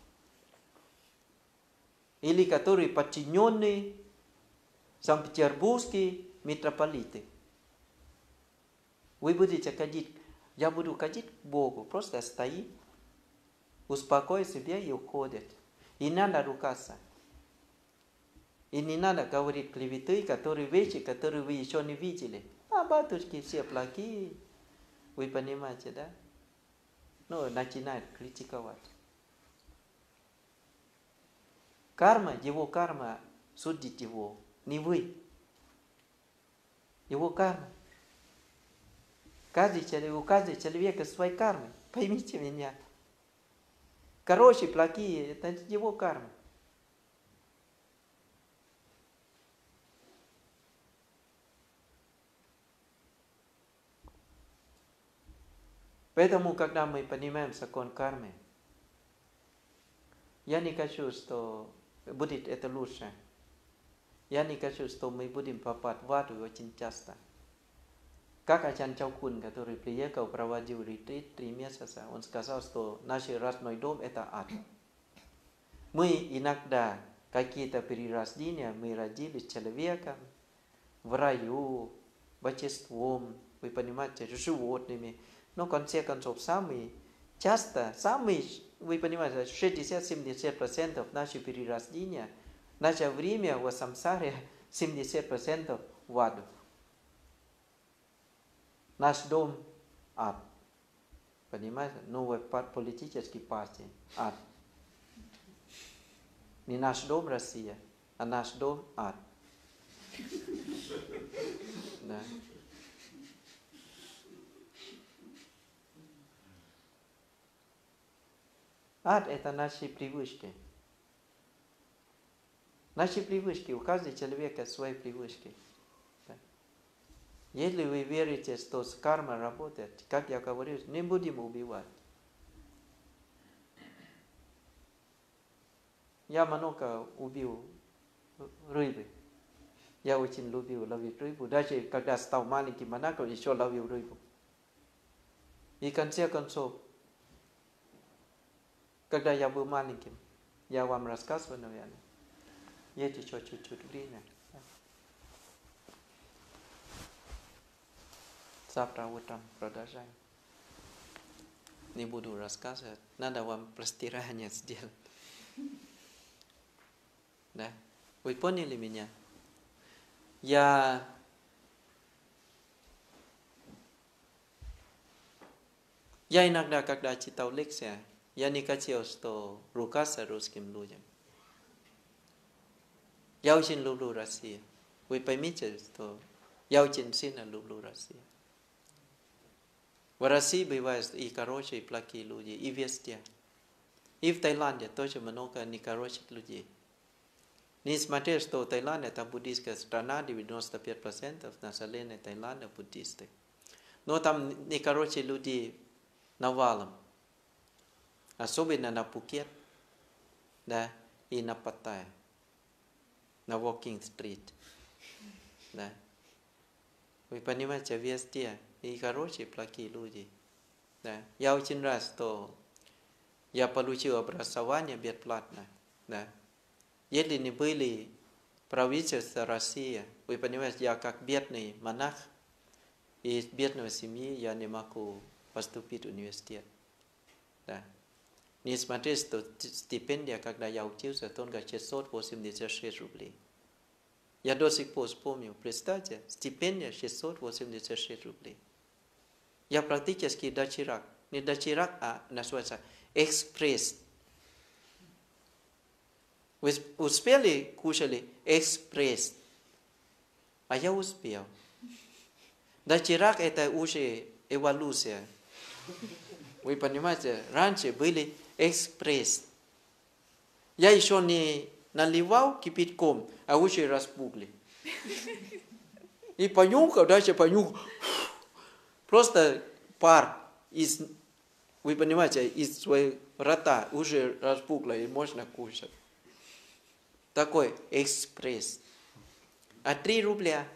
Или который подчиненный Санкт-Петербургский митрополиты. Вы будете ходить, я буду ходить к Богу, просто стоит, успокоит себя и уходит. И надо ругаться. И не надо говорить клеветы, которые вещи, которые вы еще не видели. А батюшки все плохие. Вы понимаете, да? Ну, начинает критиковать. Карма, его карма, судит его. Не вы. Его карма. Каждый человек, у каждого человека своя карма. Поймите меня. Хорошие, плохие, это его карма. Поэтому, когда мы понимаем закон кармы, я не хочу, что будет это лучше. Я не хочу, что мы будем попадать в ад очень часто. Как Ачан Чаукун, который приехал, проводил ретрит три месяца, он сказал, что наш родной дом – это ад. Мы иногда какие-то перерождения, мы родились человеком, в раю, божеством, вы понимаете, животными. Но в конце концов, самые часто, самые, вы понимаете, шестьдесят-семьдесят процентов наших перерождения, наше время в самсаре семьдесят процентов в аду. Наш дом – ад. Понимаете? Новая политическая партия – ад. Не наш дом Россия, а наш дом – ад. Да. Ад – это наши привычки. Наши привычки, у каждого человека свои привычки. Да. Если вы верите, что карма работает, как я говорю, не будем убивать. Я много убил рыбы. Я очень любил ловить рыбу. Даже когда стал маленьким монахом, еще ловил рыбу. И в конце концов, когда я был маленьким, я вам рассказывал, наверное. Есть еще чуть-чуть время. Завтра утром продолжаем. Не буду рассказывать. Надо вам простирание сделать. Да? Вы поняли меня? Я... Я иногда, когда читал лекции, я не хотел, что ругаться русским людям. Я очень люблю Россию. Вы поймите, что я очень сильно люблю Россию. В России бывают и хорошие, и плохие люди, и везде. И в Таиланде тоже много нехороших людей. Несмотря что Таиланд это буддийская страна, девяносто пять процентов населения Таиланда буддисты. Но там нехорошие люди навалом. Особенно на Пхукет, да, и на Паттайе, на Walking Street, да. Вы понимаете, везде и хорошие, и плохие люди, да. Я очень рад, что я получил образование бесплатно, да. Если не были правительства России, вы понимаете, я как бедный монах из бедной семьи, я не могу поступить в университет, да. Несмотря что стипендия, когда я учился, только шестьсот восемьдесят шесть рублей. Я до сих пор помню, представьте, стипендия шестьсот восемьдесят шесть рублей. Я практически дочерак, не дочерак, а называется экспресс. Вы успели, кушали экспресс? А я успел. Дочерак это уже эволюция. Вы понимаете, раньше были экспресс. Я еще не наливал кипятком, а уже распугли. И понюхал, дальше понюхал. Просто пар из, вы понимаете, из своего рота уже распугло и можно кушать. Такой экспресс. А три рубля.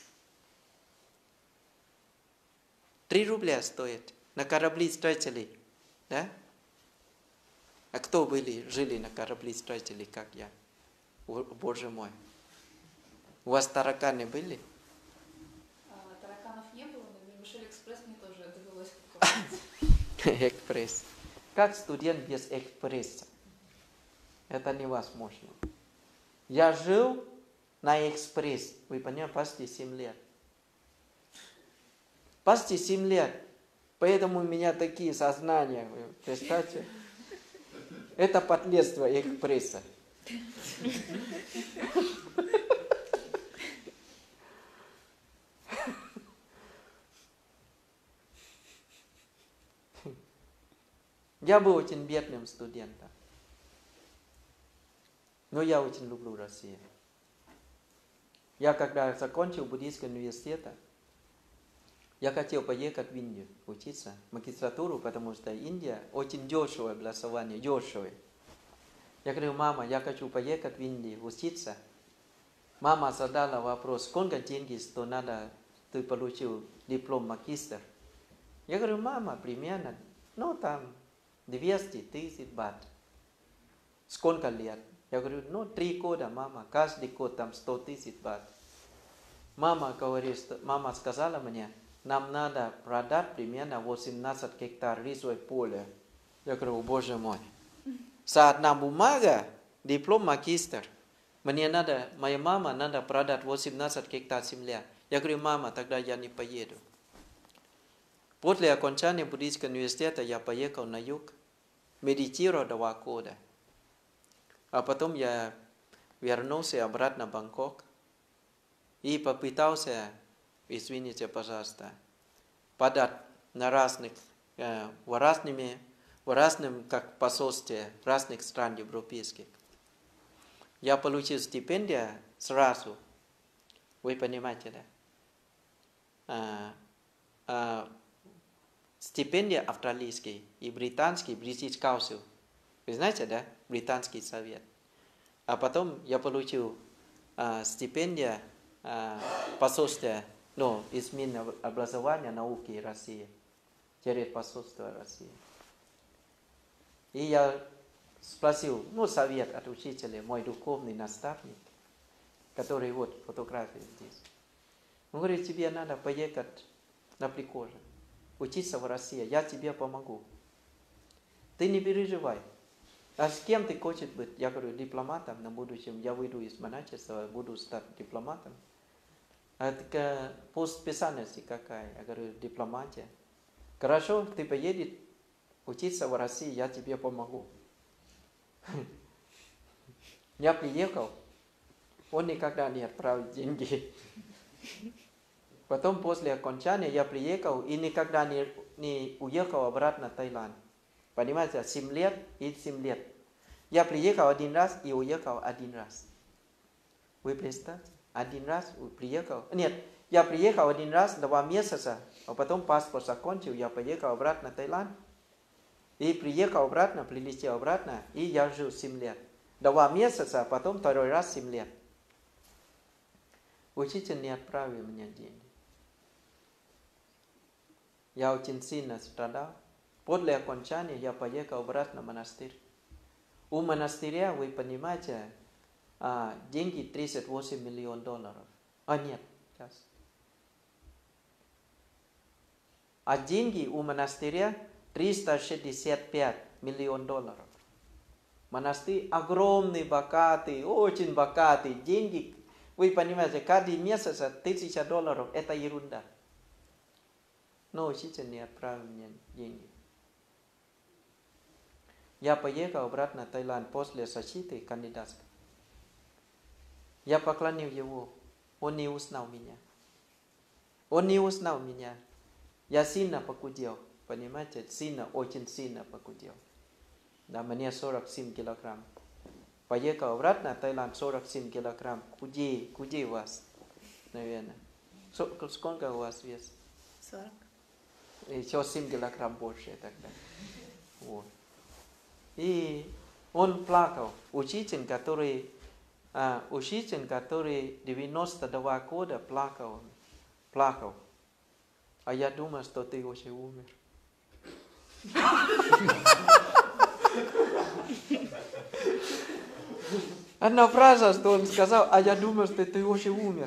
Три рубля стоит. На корабли строители. Да? А кто были, жили на корабле строители, как я? О, Боже мой. У вас тараканы были? А, тараканов не было, но в Мишель Экспресс мне тоже довелось попробовать. Экспресс. Как студент без экспресса? Это невозможно. Я жил на экспресс, вы понимаете, почти семь лет. Почти семь лет. Поэтому у меня такие сознания, вы представьте. Это последствия экспресса. Я был очень бедным студентом. Но я очень люблю Россию. Я когда закончил буддийский университет, я хотел поехать в Индию учиться магистратуру, потому что Индия очень дешевое образование, дешевое. Я говорю, мама, я хочу поехать в Индию учиться. Мама задала вопрос, сколько денег, что надо, ты получил диплом магистр. Я говорю, мама, примерно, ну там двести тысяч бат. Сколько лет? Я говорю, ну три года, мама, каждый год там сто тысяч бат. Мама говорит, что, мама сказала мне, нам надо продать примерно восемнадцать гектар рисовое поле. Я говорю, Боже мой. За одна бумага, диплом магистр. Мне надо, моя мама надо продать восемнадцать гектар земли. Я говорю, мама, тогда я не поеду. После окончания буддийского университета я поехал на юг, медитировал два года. А потом я вернулся обратно в Бангкок и попытался, извините, пожалуйста, подать на разных, э, в разными, в разном, как посольстве разных стран европейских. Я получил стипендию сразу. Вы понимаете, да? А, а, стипендия австралийская и британский, British Council. Вы знаете, да? Британский совет. А потом я получил а, стипендию а, посольства, ну, из Минобразования, науки России, через посольство России. И я спросил, ну, совет от учителя, мой духовный наставник, который вот фотографии здесь. Он говорит, тебе надо поехать на прикоже, учиться в России, я тебе помогу. Ты не переживай. А с кем ты хочешь быть? Я говорю, дипломатом на будущем. Я выйду из моначества, буду стать дипломатом. А это по специальности какая? Я говорю, дипломатия. Хорошо, ты поедешь учиться в России, я тебе помогу. Я приехал, он никогда не отправил деньги. Потом после окончания я приехал и никогда не, не уехал обратно в Таиланд. Понимаете, семь лет и семь лет. Я приехал один раз и уехал один раз. Вы представьте, один раз приехал. Нет, я приехал один раз, два месяца, а потом паспорт закончил, я поехал обратно в Таиланд. И приехал обратно, прилетел обратно, и я жил семь лет. Два месяца, а потом второй раз семь лет. Учитель не отправил мне деньги. Я очень сильно страдал. После окончания я поехал обратно в монастырь. У монастыря, вы понимаете, деньги тридцать восемь миллионов долларов. А нет, сейчас. А деньги у монастыря триста шестьдесят пять миллионов долларов. Монастырь огромный, богатый, очень богатый. Деньги, вы понимаете, каждый месяц тысяча долларов, это ерунда. Но учитель не отправил мне деньги. Я поехал обратно в Таиланд после защиты кандидатской. Я поклонил его. Он не узнал меня. Он не узнал меня. Я сильно похудел. понимаете, сильно, очень сильно похудел. Да, мне сорок семь килограмм. Поехал обратно в Таиланд, сорок семь килограмм. Худее, худее вас, наверное. Сколько у вас вес? сорок. Еще семь килограмм больше тогда. Вот. И он плакал. Учитель, который, а, учитель, который девяносто два года плакал, плакал. А я думал, что ты уже умер. Одна фраза, что он сказал, а я думал, что ты уже умер.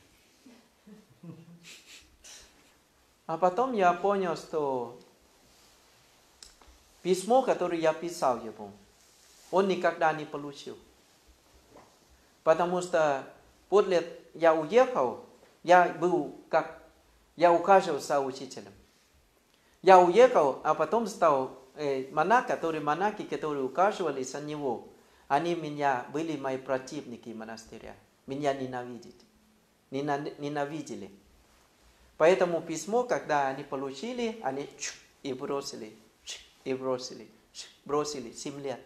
А потом я понял, что письмо, которое я писал ему, он никогда не получил. Потому что после я уехал, я был как, я ухаживал за учителем. Я уехал, а потом стал э, монах, которые, монахи, которые ухаживали за него, они меня, были мои противники монастыря. Меня ненавидят. Ненавидели. Поэтому письмо, когда они получили, они чук, и бросили, чук, и бросили, чук, бросили семь лет.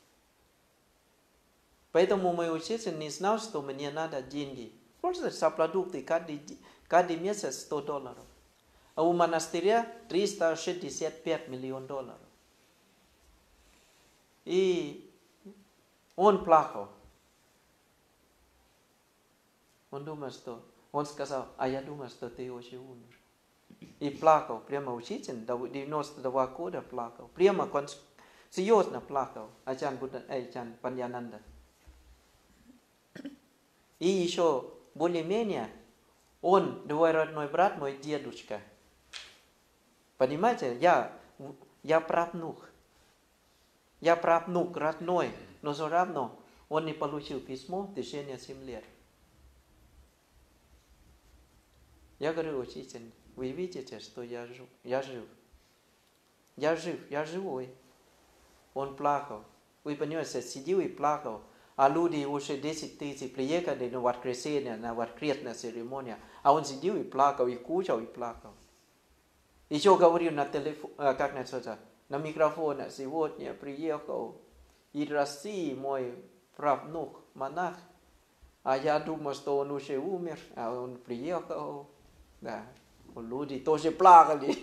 Поэтому мой учитель не знал, что мне надо деньги. Просто за продукты каждый, каждый месяц сто долларов. А у монастыря триста шестьдесят пять миллионов долларов. И он плакал. Он думал, что... Он сказал, а я думал, что ты уже умер. И плакал. Прямо учитель, девяносто два года плакал. Прямо серьезно плакал. Ачан Будда, Ачан Паньянанда. И еще более-менее, он, двоюродной брат, мой дедушка. Понимаете, я, я правнук. Я правнук родной, но все равно он не получил письмо в течение семи лет. Я говорю, учитель, вы видите, что я жив? Я жив. Я жив, я живой. Он плакал. Вы понимаете, сидел и плакал. А люди уже десять тысяч приехали на воскресенье, на воскресную церемонию. А он сидел и плакал, и кучал, и плакал. Еще говорил на телефон, как называется, на микрофоне, сегодня приехал из России мой правнук, монах. А я думал, что он уже умер, а он приехал. Да, люди тоже плакали.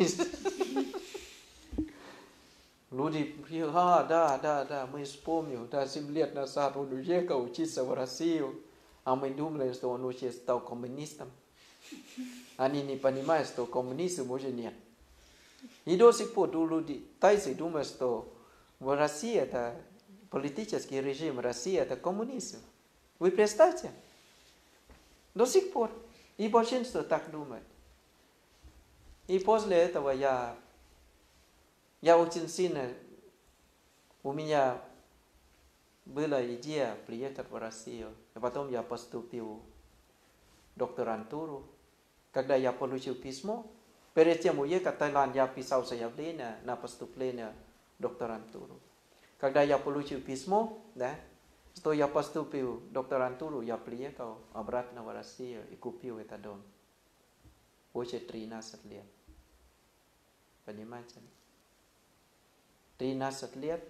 Люди приехали, а, да, да, да, мы вспомним, да, семь лет назад он уехал учиться в Россию, а мы думали, что он уже стал коммунистом. Они не понимают, что коммунизма уже нет. И до сих пор люди, тайцы думают, что в России это политический режим, Россия это коммунизм. Вы представьте? До сих пор. И большинство так думает. И после этого я, я очень сильно, у меня была идея приехать в Россию. И потом я поступил в докторантуру. Когда я получил письмо, перед тем уехать в Таиланд, я писал заявление на поступление в докторантуру. Когда я получил письмо, да, что я поступил в докторантуру, я приехал обратно в Россию и купил этот дом. Уже тринадцать лет. Понимаете? тринадцать лет.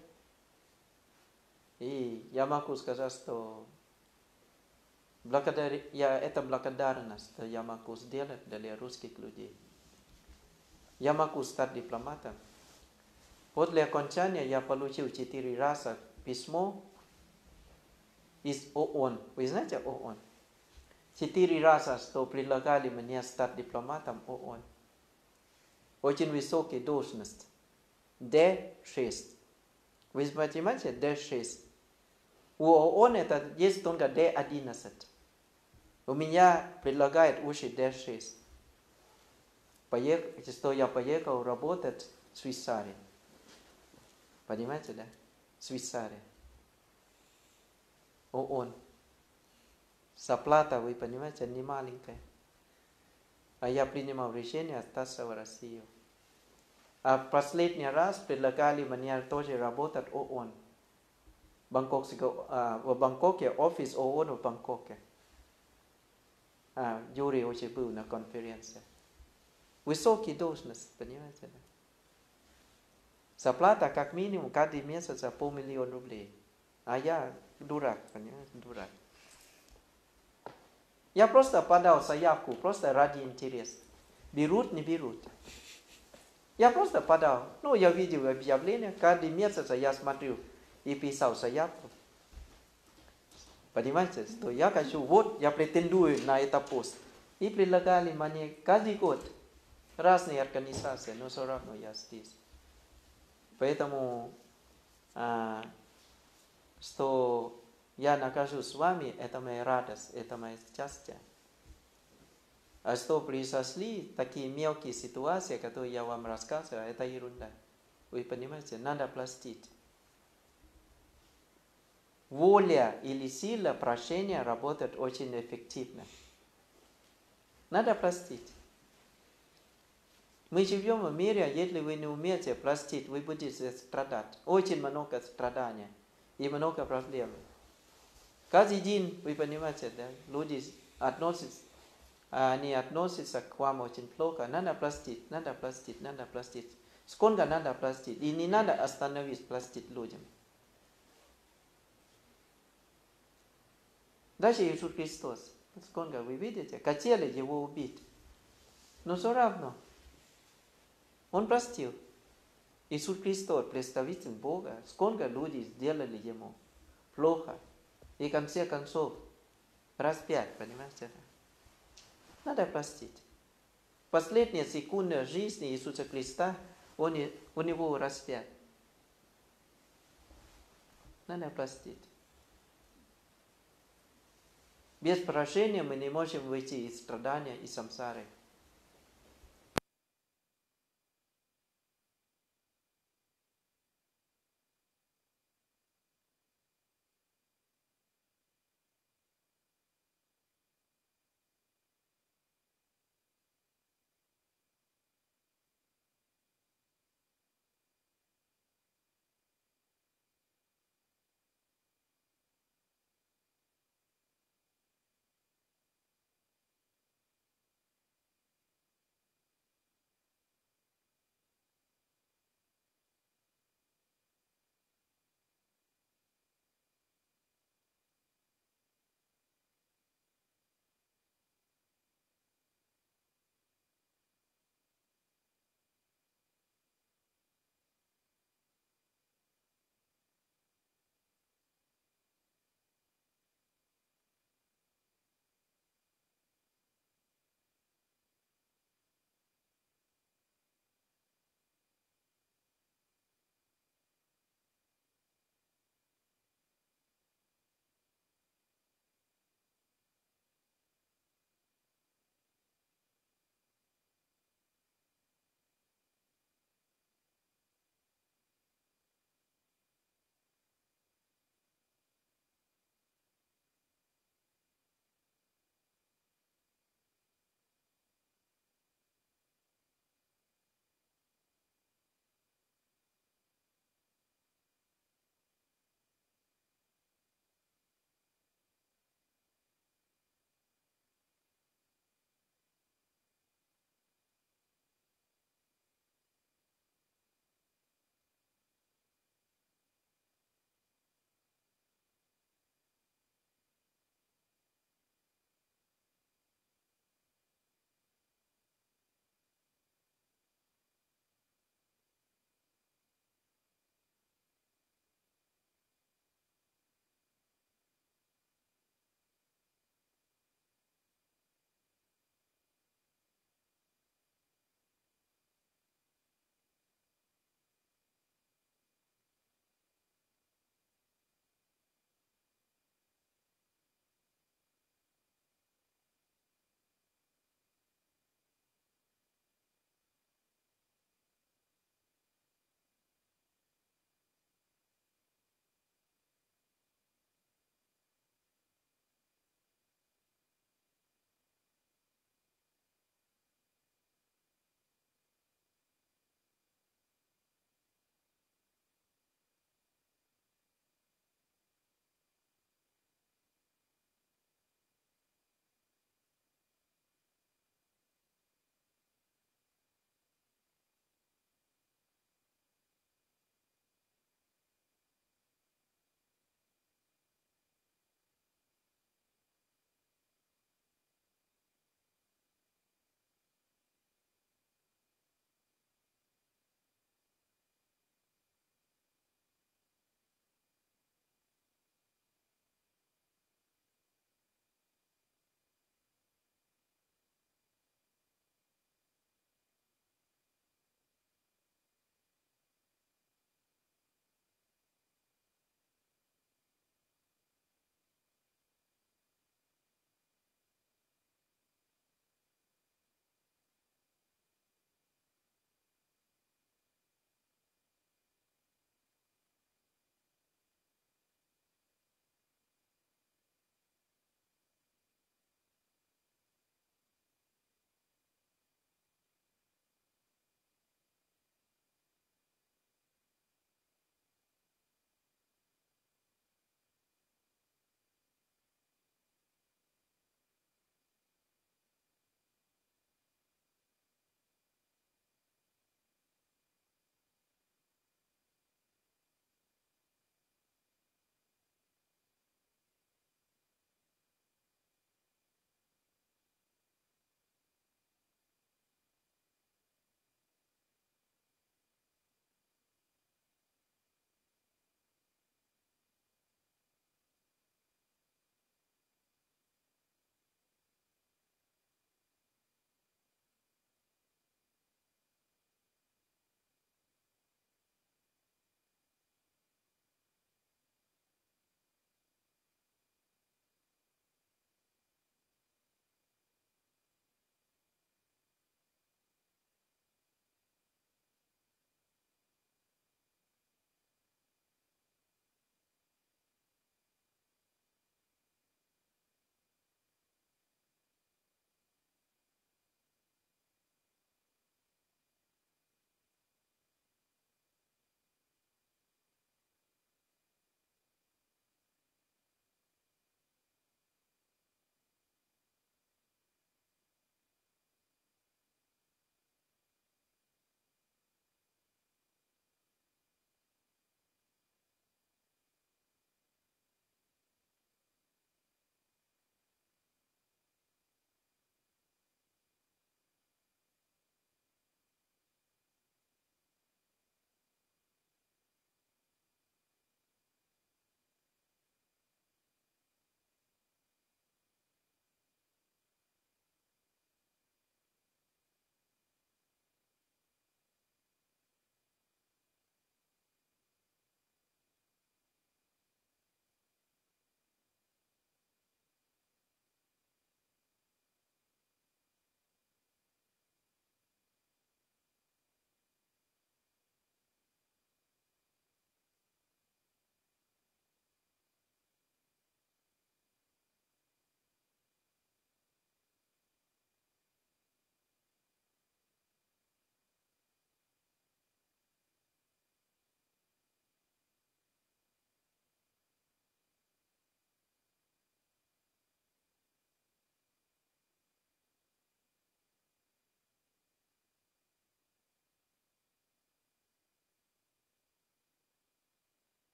И я могу сказать, что благодаря, я, это благодарность, что я могу сделать для русских людей. Я могу стать дипломатом. После окончания я получил четыре раза письмо из ООН. Вы знаете ООН? Четыре раза, что предлагали мне стать дипломатом ООН. Очень высокая должность. Д шесть. Вы понимаете? Д шесть. У ООН это есть только Д одиннадцать. У меня предлагают уже Д шесть. Поехал, что я поехал работать в Швейцарии. Понимаете, да? Швейцария. ООН. Зарплата, вы понимаете, не маленькая. А я принимал решение остаться в России. А в последний раз предлагали мне тоже работать в ООН. В Бангкоке, офис ООН в Бангкоке. А, Юрий уже был на конференции. Высокий должность, понимаете? Заплата как минимум каждый месяц за полмиллиона рублей. А я дурак, понимаете, дурак. Я просто подал заявку, просто ради интереса. Берут, не берут. Я просто подал. Ну, я видел объявление, каждый месяц я смотрю и писал заявку. Понимаете, что я хочу, вот я претендую на этот пост. И предлагали мне каждый год разные организации, но все равно я здесь. Поэтому, а, что я нахожусь с вами, это моя радость, это мое счастье. А что произошли такие мелкие ситуации, которые я вам рассказываю, это ерунда. Вы понимаете, надо простить. Воля или сила прощения работает очень эффективно. Надо простить. Мы живем в мире, если вы не умеете простить, вы будете страдать. Очень много страданий и много проблем. Каждый день, вы понимаете, да, люди относятся, они относятся к вам очень плохо. Надо простить, надо простить, надо простить. Сколько надо простить? И не надо остановиться простить людям. Даже Иисус Христос, сколько вы видите, хотели его убить. Но все равно. Он простил. Иисус Христос, представитель Бога, сколько людей сделали ему плохо. И в конце концов распять, понимаете? Надо простить. Последняя секунда жизни Иисуса Христа, он, у него распят. Надо простить. Без прощения мы не можем выйти из страдания и самсары.